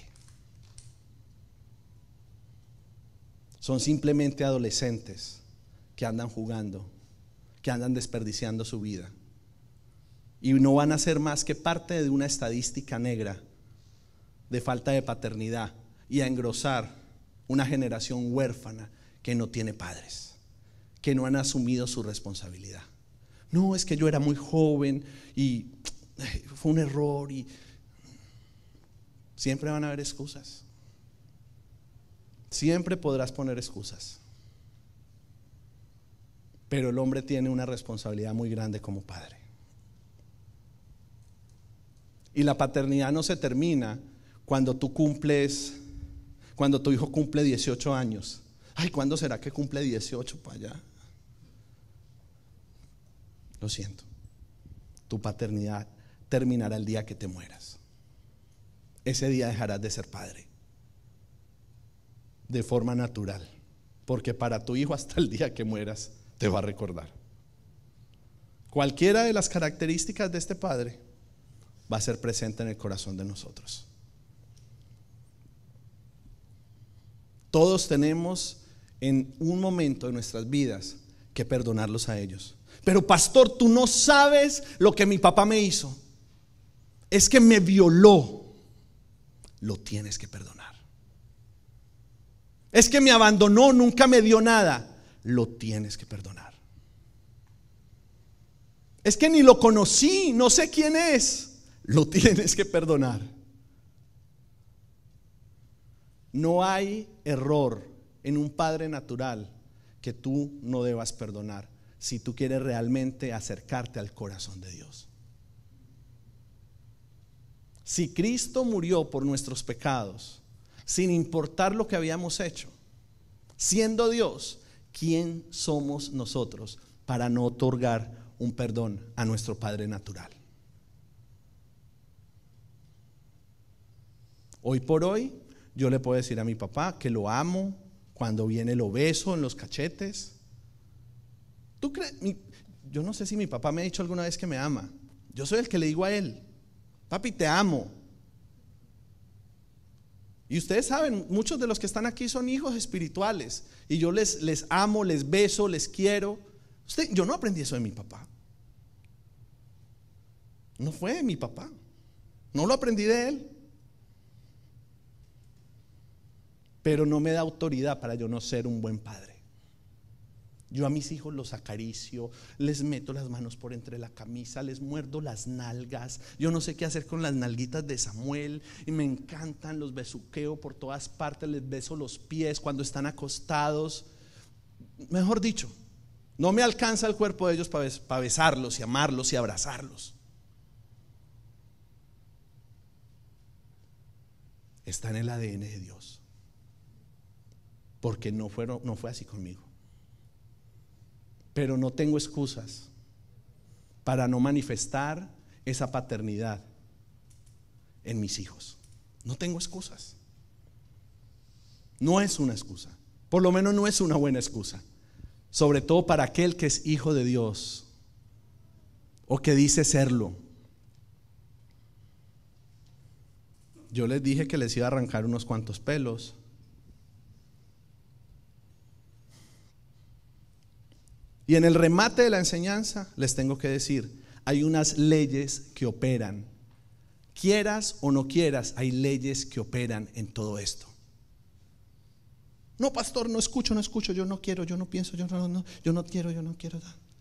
Son simplemente adolescentes que andan jugando, que andan desperdiciando su vida y no van a ser más que parte de una estadística negra de falta de paternidad y a engrosar una generación huérfana que no tiene padres, que no han asumido su responsabilidad. No, es que yo era muy joven y fue un error y siempre van a haber excusas. Siempre podrás poner excusas, pero el hombre tiene una responsabilidad muy grande como padre. Y la paternidad no se termina cuando tú cumples, cuando tu hijo cumple dieciocho años. Ay, ¿cuándo será que cumple dieciocho para allá? Lo siento, tu paternidad terminará el día que te mueras. Ese día dejarás de ser padre de forma natural, porque para tu hijo hasta el día que mueras te va a recordar. Cualquiera de las características de este padre va a ser presente en el corazón de nosotros. Todos tenemos en un momento de nuestras vidas que perdonarlos a ellos. Pero pastor, tú no sabes lo que mi papá me hizo. Es que me violó. Lo tienes que perdonar. Es que me abandonó, nunca me dio nada. Lo tienes que perdonar. Es que ni lo conocí, no sé quién es. Lo tienes que perdonar. No hay error en un padre natural que tú no debas perdonar si tú quieres realmente acercarte al corazón de Dios. Si Cristo murió por nuestros pecados, sin importar lo que habíamos hecho, siendo Dios, ¿quién somos nosotros para no otorgar un perdón a nuestro Padre natural? Hoy por hoy yo le puedo decir a mi papá que lo amo, cuando viene lo beso en los cachetes. ¿Tú crees? Yo no sé si mi papá me ha dicho alguna vez que me ama. Yo soy el que le digo a él: papi, te amo. Y ustedes saben, muchos de los que están aquí son hijos espirituales y yo les, les amo, les beso, les quiero. Usted, yo no aprendí eso de mi papá. No fue de mi papá. No lo aprendí de él. Pero no me da autoridad para yo no ser un buen padre. Yo a mis hijos los acaricio, les meto las manos por entre la camisa, les muerdo las nalgas. Yo no sé qué hacer con las nalguitas de Samuel y me encantan, los besuqueo por todas partes, les beso los pies cuando están acostados. Mejor dicho, no me alcanza el cuerpo de ellos para, bes- para besarlos y amarlos y abrazarlos. Está en el A D N de Dios, porque no, fueron, no fue así conmigo. Pero no tengo excusas para no manifestar esa paternidad en mis hijos. No tengo excusas. No es una excusa. Por lo menos no es una buena excusa. Sobre todo para aquel que es hijo de Dios o que dice serlo. Yo les dije que les iba a arrancar unos cuantos pelos. Y en el remate de la enseñanza les tengo que decir, hay unas leyes que operan Quieras o no quieras, hay leyes que operan en todo esto. No, pastor, no escucho, no escucho, yo no quiero, yo no pienso, yo no, no, yo no quiero, yo no quiero.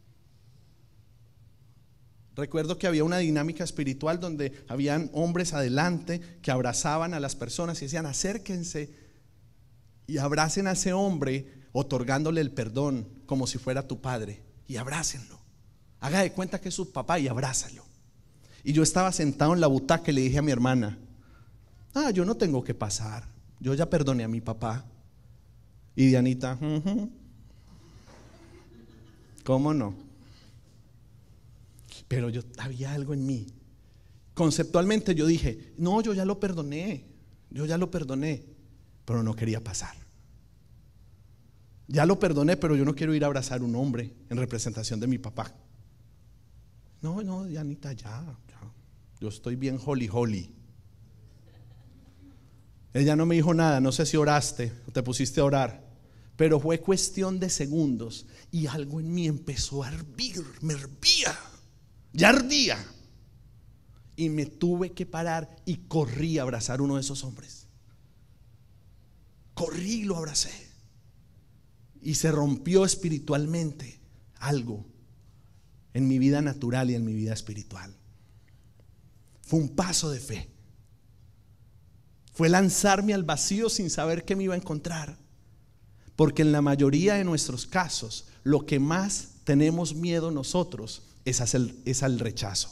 Recuerdo que había una dinámica espiritual donde habían hombres adelante que abrazaban a las personas y decían: acérquense y abracen a ese hombre, otorgándole el perdón como si fuera tu padre, y abrácenlo. Haga de cuenta que es su papá y abrázalo. Y yo estaba sentado en la butaca y le dije a mi hermana: ah, yo no tengo que pasar, yo ya perdoné a mi papá. Y Dianita: uh-huh. ¿Cómo no? Pero yo, había algo en mí. Conceptualmente yo dije: no, yo ya lo perdoné, yo ya lo perdoné, pero no quería pasar. Ya lo perdoné, pero yo no quiero ir a abrazar a un hombre en representación de mi papá. No, no, Dianita, ya, ya. Yo estoy bien holy holy. Ella no me dijo nada, no sé si oraste o te pusiste a orar, pero fue cuestión de segundos y algo en mí empezó a hervir, me hervía, ya ardía. Y me tuve que parar y corrí a abrazar a uno de esos hombres. Corrí y lo abracé. Y se rompió espiritualmente algo en mi vida natural y en mi vida espiritual. Fue un paso de fe. Fue lanzarme al vacío sin saber qué me iba a encontrar. Porque en la mayoría de nuestros casos, lo que más tenemos miedo nosotros es, hacer, es al rechazo.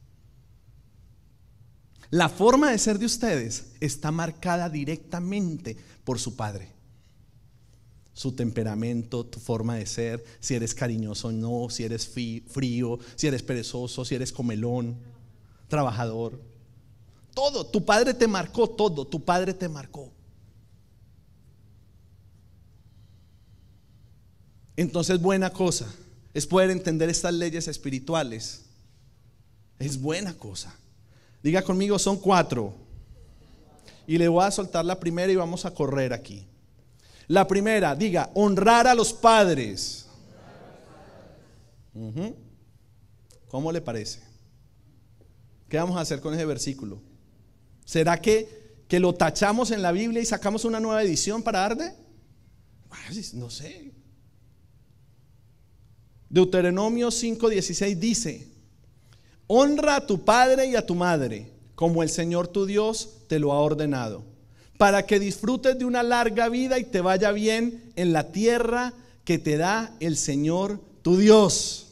La forma de ser de ustedes está marcada directamente por su padre. Su temperamento, tu forma de ser, si eres cariñoso o no, si eres frío, si eres perezoso, si eres comelón, trabajador. Todo, tu padre te marcó todo, tu padre te marcó. Entonces, buena cosa es poder entender estas leyes espirituales. Es buena cosa. Diga conmigo, son cuatro. Y le voy a soltar la primera y vamos a correr aquí. La primera, diga, honrar a los padres. Uh-huh. ¿Cómo le parece? ¿Qué vamos a hacer con ese versículo? ¿Será que, que lo tachamos en la Biblia y sacamos una nueva edición para Arde? No sé. Deuteronomio cinco dieciséis dice: honra a tu padre y a tu madre, como el Señor tu Dios te lo ha ordenado, para que disfrutes de una larga vida y te vaya bien en la tierra que te da el Señor tu Dios.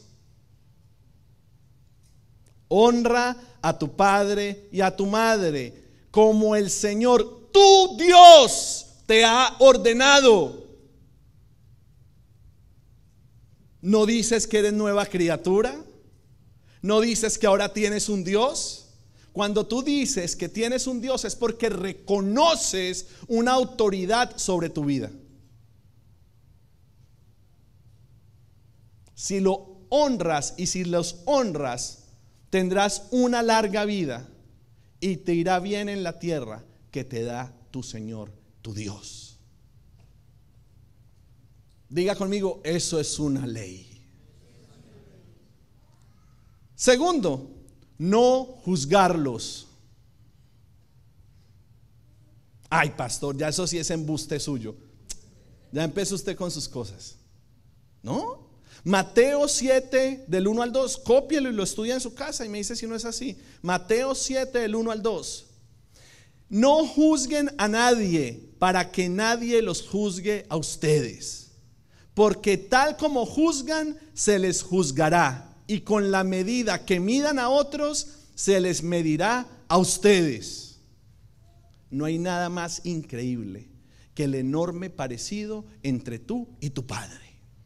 Honra a tu padre y a tu madre, como el Señor tu Dios te ha ordenado. ¿No dices que eres nueva criatura? ¿No dices que ahora tienes un Dios? Cuando tú dices que tienes un Dios es porque reconoces una autoridad sobre tu vida. Si lo honras y si los honras, tendrás una larga vida y te irá bien en la tierra que te da tu Señor, tu Dios. Diga conmigo, eso es una ley. Segundo, no juzgarlos. Ay, pastor, ya eso sí es embuste suyo. Ya empezó usted con sus cosas. ¿No? Mateo siete del uno al dos, cópielo y lo estudia en su casa y me dice si no es así. Mateo siete del uno al dos. No juzguen a nadie para que nadie los juzgue a ustedes. Porque tal como juzgan, se les juzgará, y con la medida que midan a otros, se les medirá a ustedes. No hay nada más increíble que el enorme parecido entre tú y tu padre.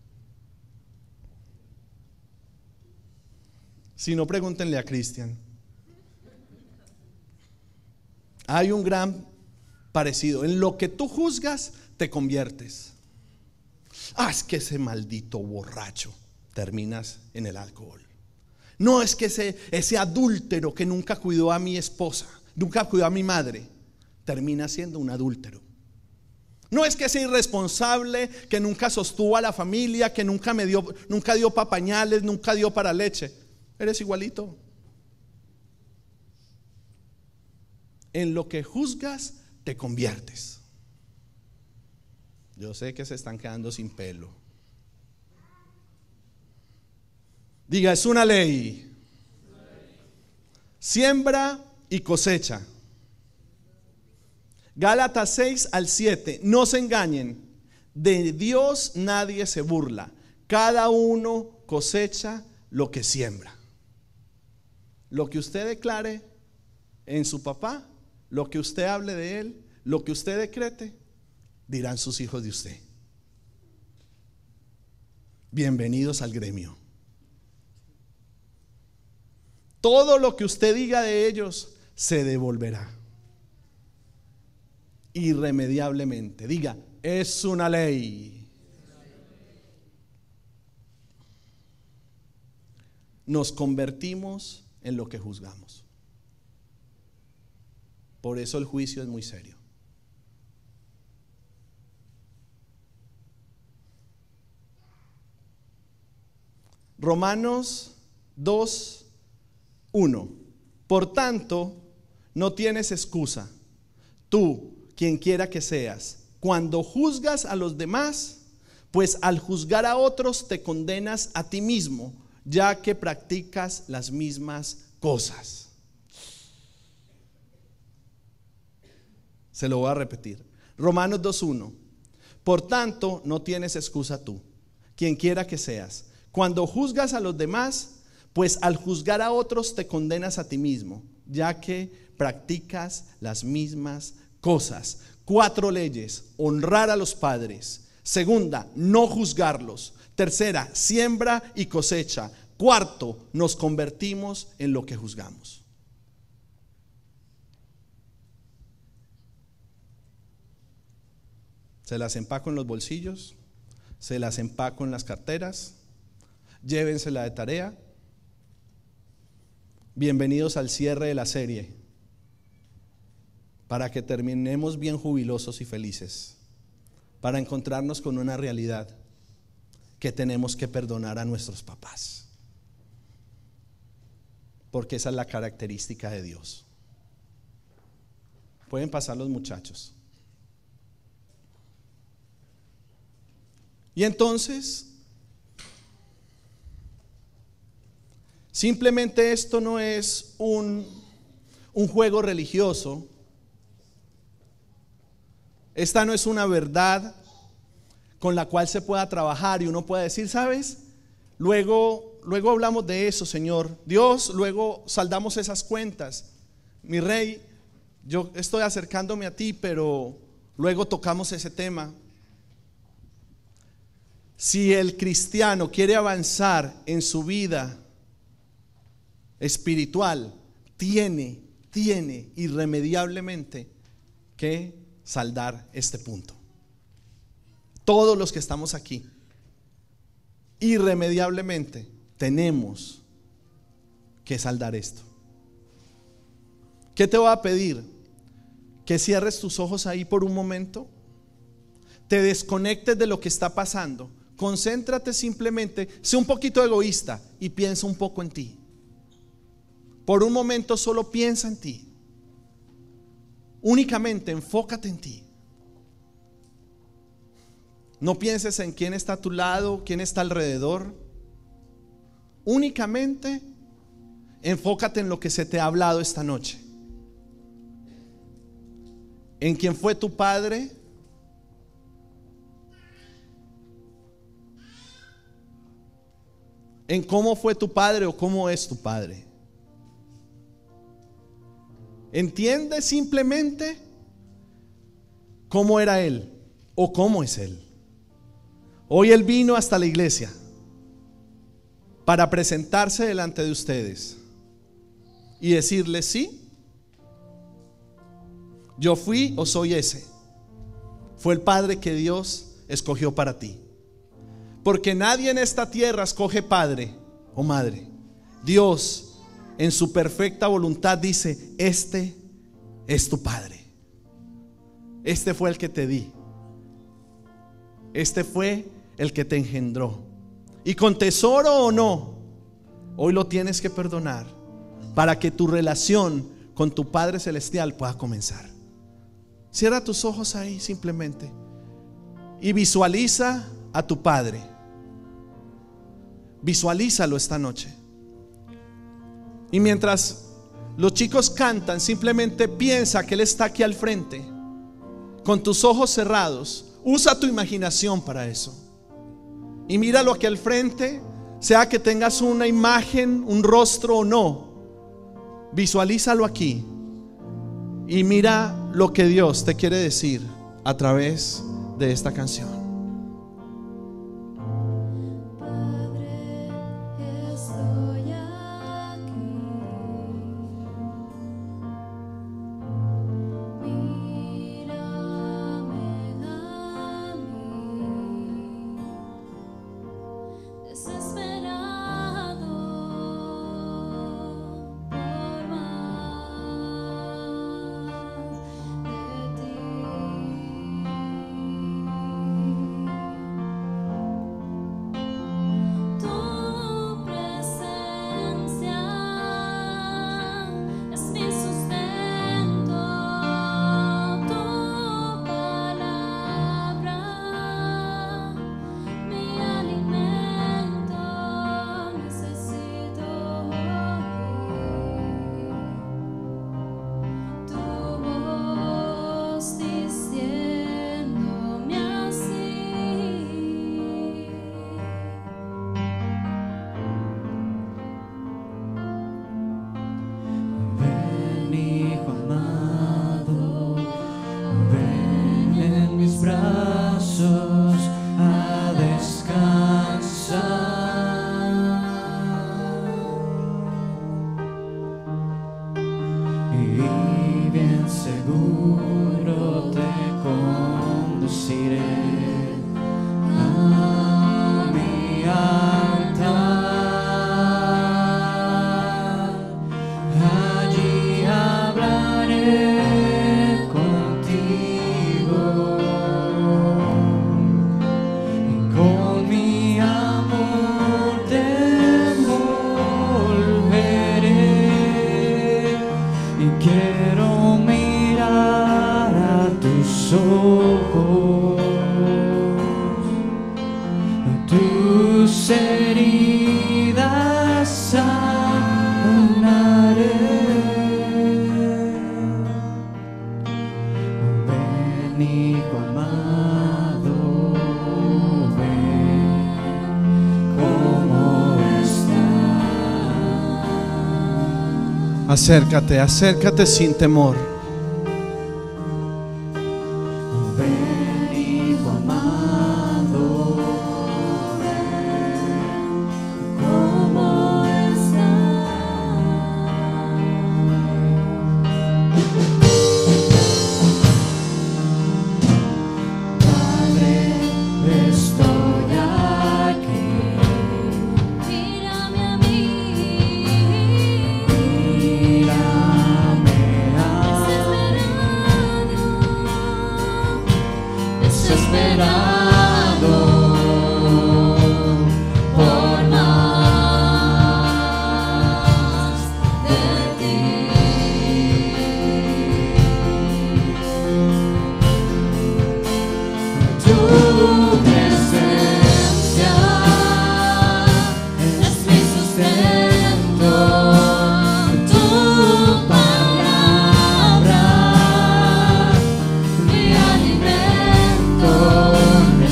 Si no, pregúntenle a Cristian. Hay un gran parecido. En lo que tú juzgas, te conviertes. Ah, es que ese maldito borracho, terminas en el alcohol. No, es que ese, ese adúltero que nunca cuidó a mi esposa, nunca cuidó a mi madre, termina siendo un adúltero. No, es que ese irresponsable que nunca sostuvo a la familia, que nunca me dio, nunca dio para pañales, nunca dio para leche. Eres igualito. En lo que juzgas te conviertes. Yo sé que se están quedando sin pelo. Diga, es una ley. Siembra y cosecha. Gálatas seis al siete. No se engañen. De Dios nadie se burla. Cada uno cosecha lo que siembra. Lo que usted declare en su papá, lo que usted hable de él, lo que usted decrete, dirán sus hijos de usted. Bienvenidos al gremio. Todo lo que usted diga de ellos se devolverá irremediablemente. Diga, es una ley. Nos convertimos en lo que juzgamos. Por eso el juicio es muy serio. Romanos dos, uno. Por tanto, no tienes excusa, tú, quien quiera que seas, cuando juzgas a los demás, pues al juzgar a otros te condenas a ti mismo, ya que practicas las mismas cosas. Se lo voy a repetir. Romanos dos, uno. Por tanto, no tienes excusa tú, quien quiera que seas, cuando juzgas a los demás, pues al juzgar a otros te condenas a ti mismo, ya que practicas las mismas cosas. Cuatro leyes: honrar a los padres. Segunda, no juzgarlos. Tercera, siembra y cosecha. Cuarto, nos convertimos en lo que juzgamos. Se las empaco en los bolsillos, se las empaco en las carteras, llévensela de tarea. Bienvenidos al cierre de la serie, para que terminemos bien jubilosos y felices, para encontrarnos con una realidad que tenemos que perdonar a nuestros papás, porque esa es la característica de Dios. Pueden pasar los muchachos. Y entonces, simplemente esto no es un, un juego religioso. Esta no es una verdad con la cual se pueda trabajar y uno pueda decir, ¿sabes? Luego, luego hablamos de eso, Señor Dios, luego saldamos esas cuentas. Mi rey, yo estoy acercándome a ti, pero luego tocamos ese tema. Si el cristiano quiere avanzar en su vida espiritual, tiene, tiene irremediablemente que saldar este punto. Todos los que estamos aquí, irremediablemente tenemos que saldar esto. ¿Qué te voy a pedir? Que cierres tus ojos ahí por un momento, te desconectes de lo que está pasando. Concéntrate simplemente, sé un poquito egoísta y piensa un poco en ti. Por un momento solo piensa en ti. Únicamente enfócate en ti. No pienses en quién está a tu lado, quién está alrededor. Únicamente enfócate en lo que se te ha hablado esta noche. En quién fue tu padre, en cómo fue tu padre o cómo es tu padre. Entiende simplemente cómo era él o cómo es él. Hoy él vino hasta la iglesia para presentarse delante de ustedes y decirles: sí, yo fui o soy ese. Fue el padre que Dios escogió para ti. Porque nadie en esta tierra escoge padre o madre. Dios, en su perfecta voluntad, dice: este es tu padre. Este fue el que te di. Este fue el que te engendró. Y con tesoro o no, hoy lo tienes que perdonar, para que tu relación con tu Padre Celestial pueda comenzar. Cierra tus ojos ahí simplemente y visualiza a tu Padre. Visualízalo esta noche. Y mientras los chicos cantan, simplemente piensa que Él está aquí al frente. Con tus ojos cerrados, usa tu imaginación para eso. Y míralo aquí al frente, sea que tengas una imagen, un rostro o no. Visualízalo aquí y mira lo que Dios te quiere decir a través de esta canción. Acércate, acércate sin temor. Ven, Hijo amado, ven, ¿cómo estás? Padre, estoy aquí. Mírame a mí. Desesperado por más de ti. Tu presencia es mi sustento, tu palabra mi alimento.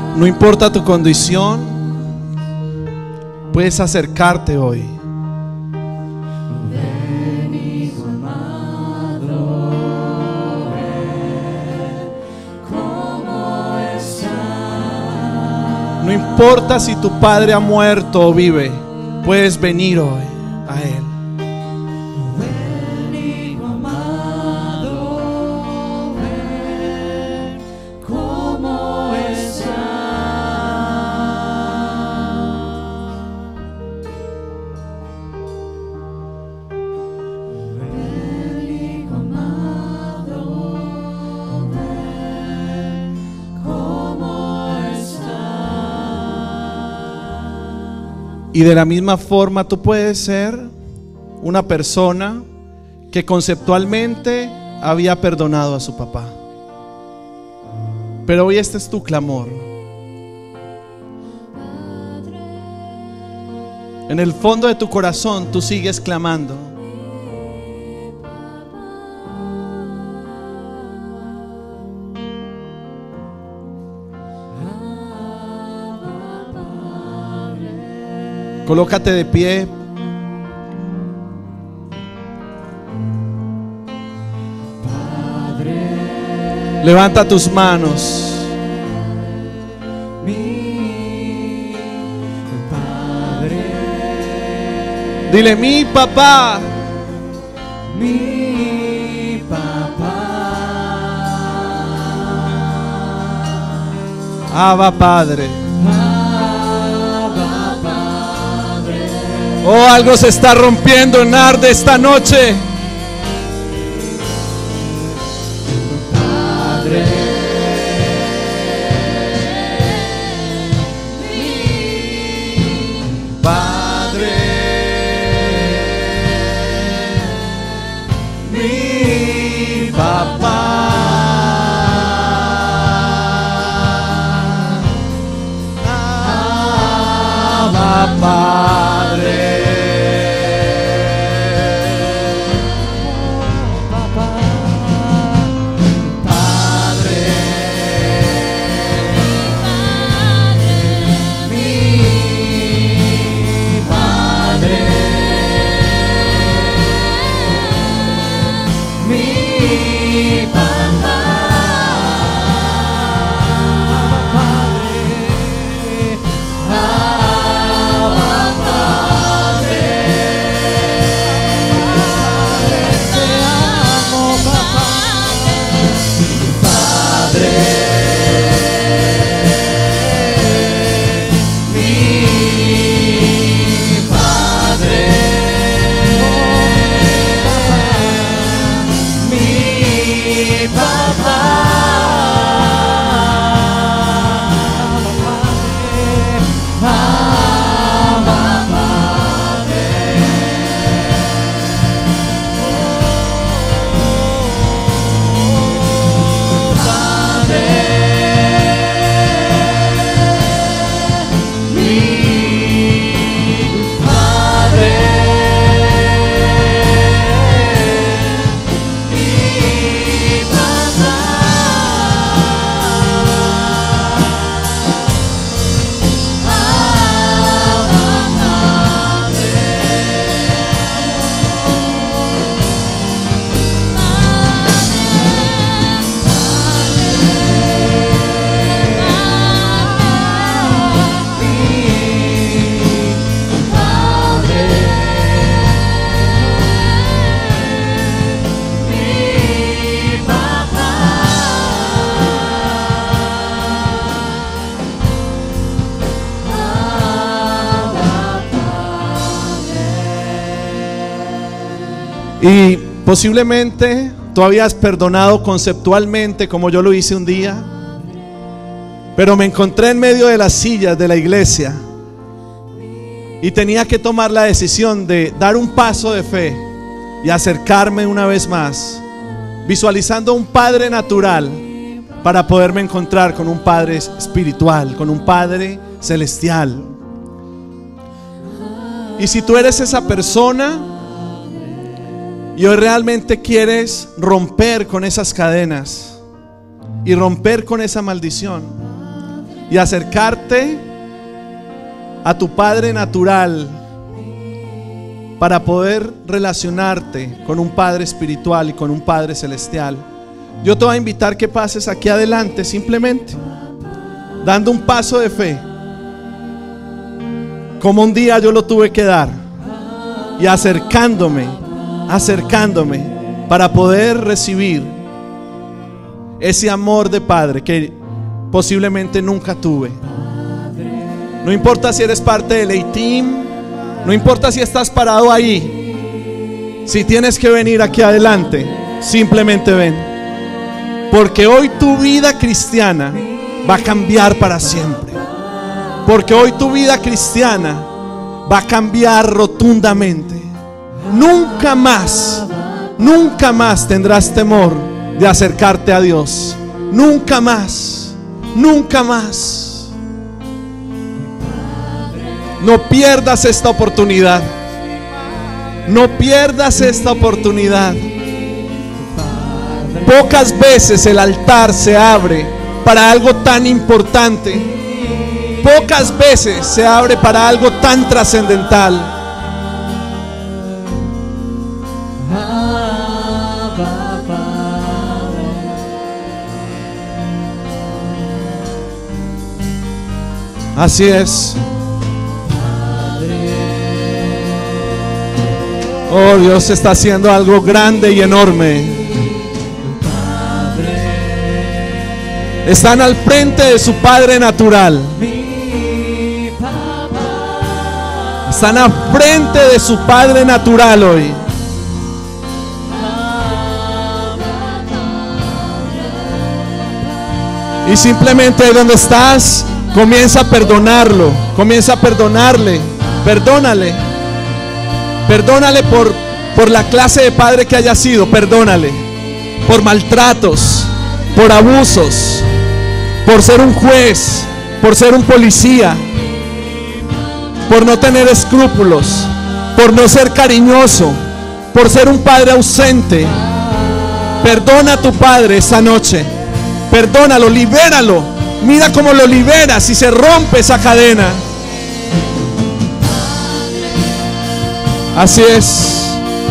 No importa tu condición, puedes acercarte hoy. No importa si tu padre ha muerto o vive, puedes venir hoy a Él. Y de la misma forma tú puedes ser una persona que conceptualmente había perdonado a su papá, pero hoy este es tu clamor. En el fondo de tu corazón tú sigues clamando. Colócate de pie. Padre, levanta tus manos. Mi Padre. Dile: mi papá. Mi papá. Abba Padre. Oh, algo se está rompiendo en Arde esta noche. Padre, mi Padre, mi papá. Abba Padre. Y posiblemente tú habías perdonado conceptualmente, como yo lo hice un día, pero me encontré en medio de las sillas de la iglesia y tenía que tomar la decisión de dar un paso de fe y acercarme una vez más, visualizando un Padre natural para poderme encontrar con un Padre espiritual, con un Padre celestial. Y si tú eres esa persona y hoy realmente quieres romper con esas cadenas y romper con esa maldición, y acercarte a tu Padre natural para poder relacionarte con un Padre espiritual y con un Padre celestial, yo te voy a invitar que pases aquí adelante, simplemente dando un paso de fe, como un día yo lo tuve que dar, y acercándome, acercándome para poder recibir ese amor de Padre que posiblemente nunca tuve. No importa si eres parte del A-Team, no importa si estás parado ahí, si tienes que venir aquí adelante, simplemente ven, porque hoy tu vida cristiana va a cambiar para siempre, porque hoy tu vida cristiana va a cambiar rotundamente. Nunca más, nunca más tendrás temor de acercarte a Dios, nunca más, nunca más. No pierdas esta oportunidad. No pierdas esta oportunidad. Pocas veces el altar se abre para algo tan importante. Pocas veces se abre para algo tan trascendental. Así es. Oh, Dios está haciendo algo grande y enorme. Están al frente de su Padre natural. Están al frente de su Padre natural hoy. Y simplemente ahí donde estás, comienza a perdonarlo. Comienza a perdonarle. Perdónale. Perdónale por, por la clase de padre que haya sido. Perdónale por maltratos, por abusos, por ser un juez, por ser un policía, por no tener escrúpulos, por no ser cariñoso, por ser un padre ausente. Perdona a tu padre esta noche. Perdónalo, libéralo. Mira cómo lo liberas y se rompe esa cadena. Así es.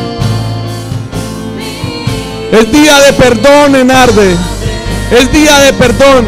Es día de perdón en Arde. Es día de perdón.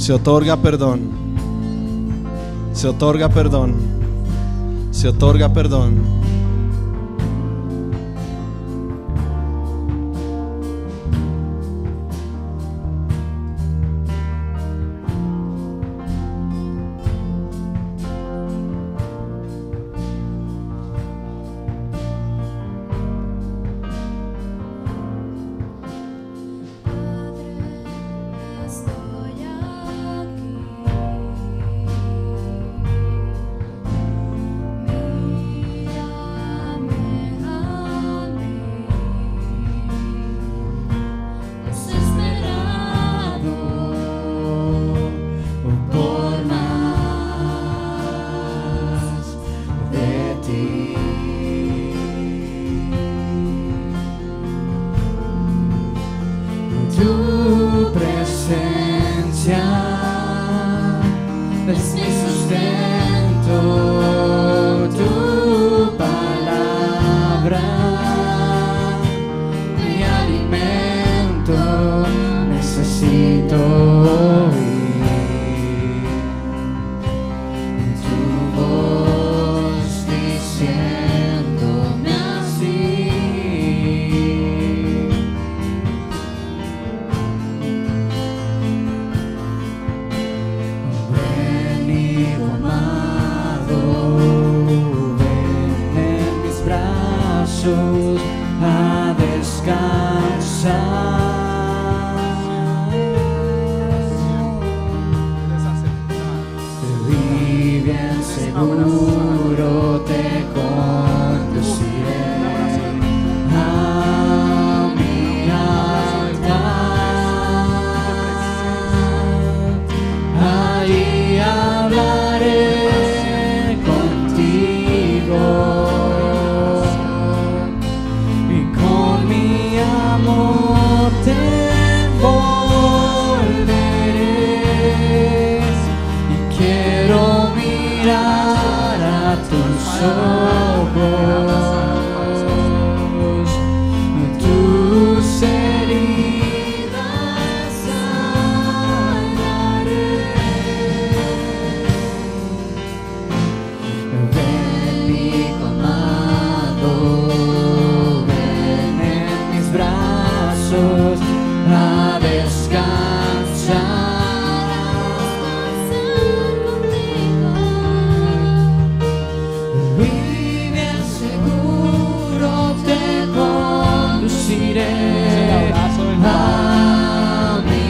Se otorga perdón. Se otorga perdón. Se otorga perdón. Tu presencia es mi sustento, tu palabra mi alimento, necesito oír tu voz diciéndome así. A descansar, y bien seguro te conduciré a mi altar, ahí hablaré contigo. Te envolveré y quiero mirar a tus ojos, tus heridas sanaré. Ven mi amado, ven en mis brazos a descansar contigo, y bien seguro te conduciré a mi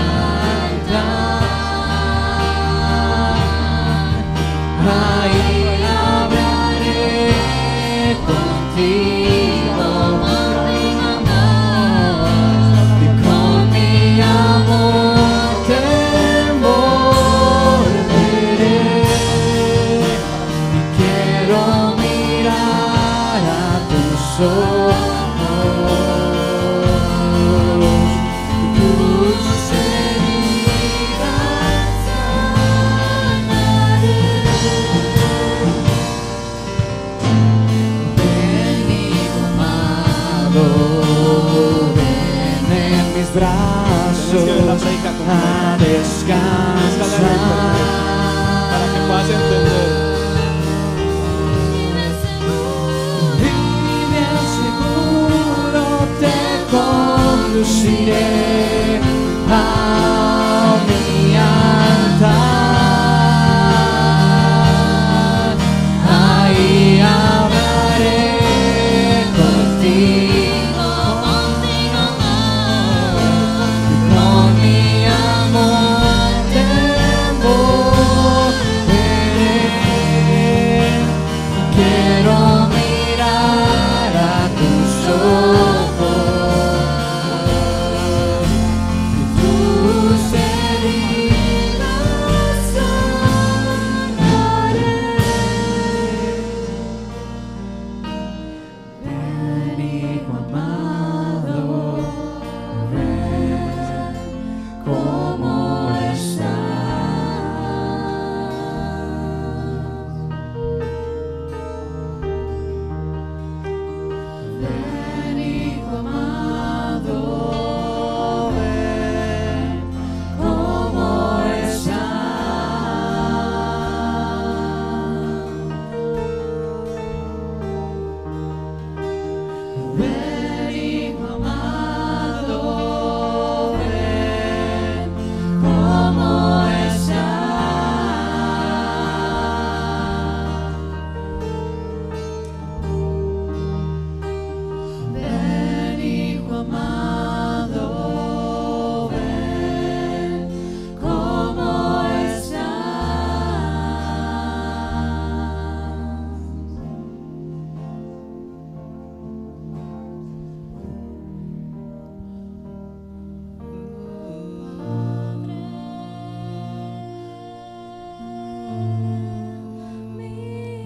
altar, ahí hablaré contigo. Tus heridas sanaré.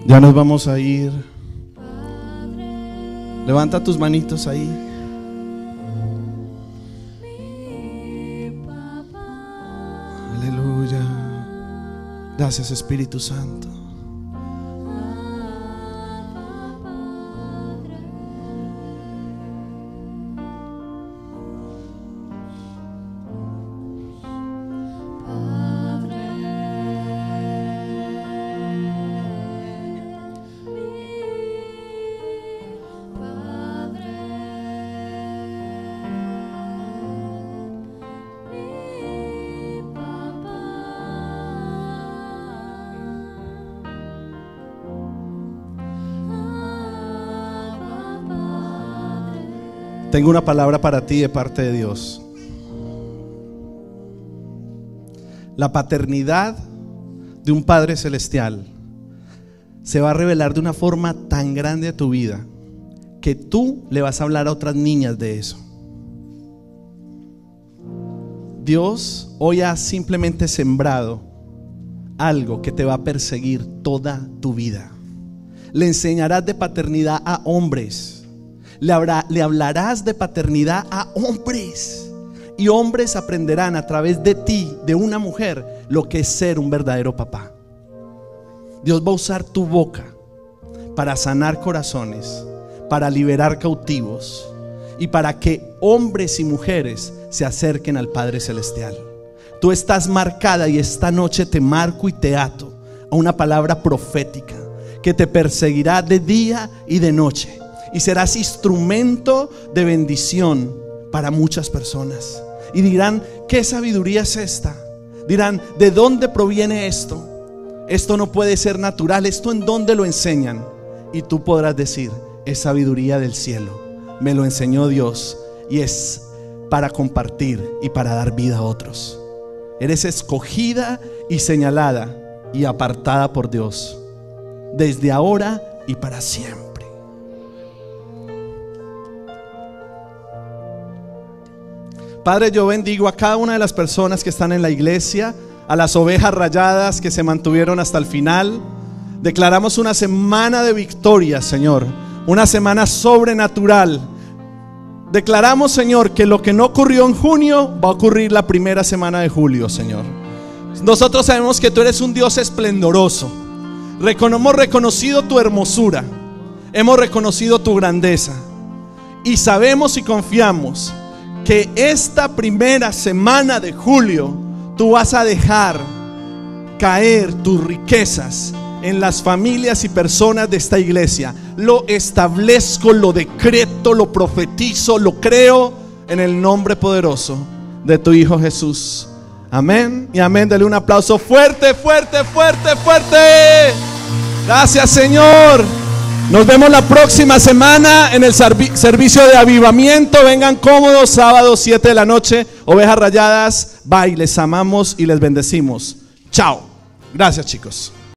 Ya nos vamos a ir. Levanta tus manitos ahí. Aleluya. Gracias, Espíritu Santo. Tengo una palabra para ti de parte de Dios. La paternidad de un Padre Celestial se va a revelar de una forma tan grande a tu vida que tú le vas a hablar a otras niñas de eso. Dios hoy ha simplemente sembrado algo que te va a perseguir toda tu vida. Le enseñarás de paternidad a hombres. Le, habrá, le hablarás de paternidad a hombres. Y hombres aprenderán a través de ti, de una mujer, lo que es ser un verdadero papá. Dios va a usar tu boca para sanar corazones, para liberar cautivos y para que hombres y mujeres se acerquen al Padre Celestial. Tú estás marcada y esta noche te marco y te ato a una palabra profética que te perseguirá de día y de noche. Y serás instrumento de bendición para muchas personas. Y dirán, ¿qué sabiduría es esta? Dirán, ¿de dónde proviene esto? Esto no puede ser natural. ¿Esto en dónde lo enseñan? Y tú podrás decir, es sabiduría del cielo. Me lo enseñó Dios y es para compartir y para dar vida a otros. Eres escogida y señalada y apartada por Dios, desde ahora y para siempre. Padre, yo bendigo a cada una de las personas que están en la iglesia, a las ovejas rayadas que se mantuvieron hasta el final. Declaramos una semana de victoria, Señor, una semana sobrenatural. Declaramos, Señor, que lo que no ocurrió en junio va a ocurrir la primera semana de julio, Señor. Nosotros sabemos que tú eres un Dios esplendoroso. Hemos reconocido tu hermosura, hemos reconocido tu grandeza y sabemos y confiamos que esta primera semana de julio tú vas a dejar caer tus riquezas en las familias y personas de esta iglesia. Lo establezco, lo decreto, lo profetizo, lo creo en el nombre poderoso de tu Hijo Jesús. Amén y amén. Dale un aplauso fuerte, fuerte, fuerte, fuerte. Gracias, Señor. Nos vemos la próxima semana en el servicio de avivamiento. Vengan cómodos, sábado siete de la noche. Ovejas rayadas, bye, les amamos y les bendecimos. Chao. Gracias, chicos.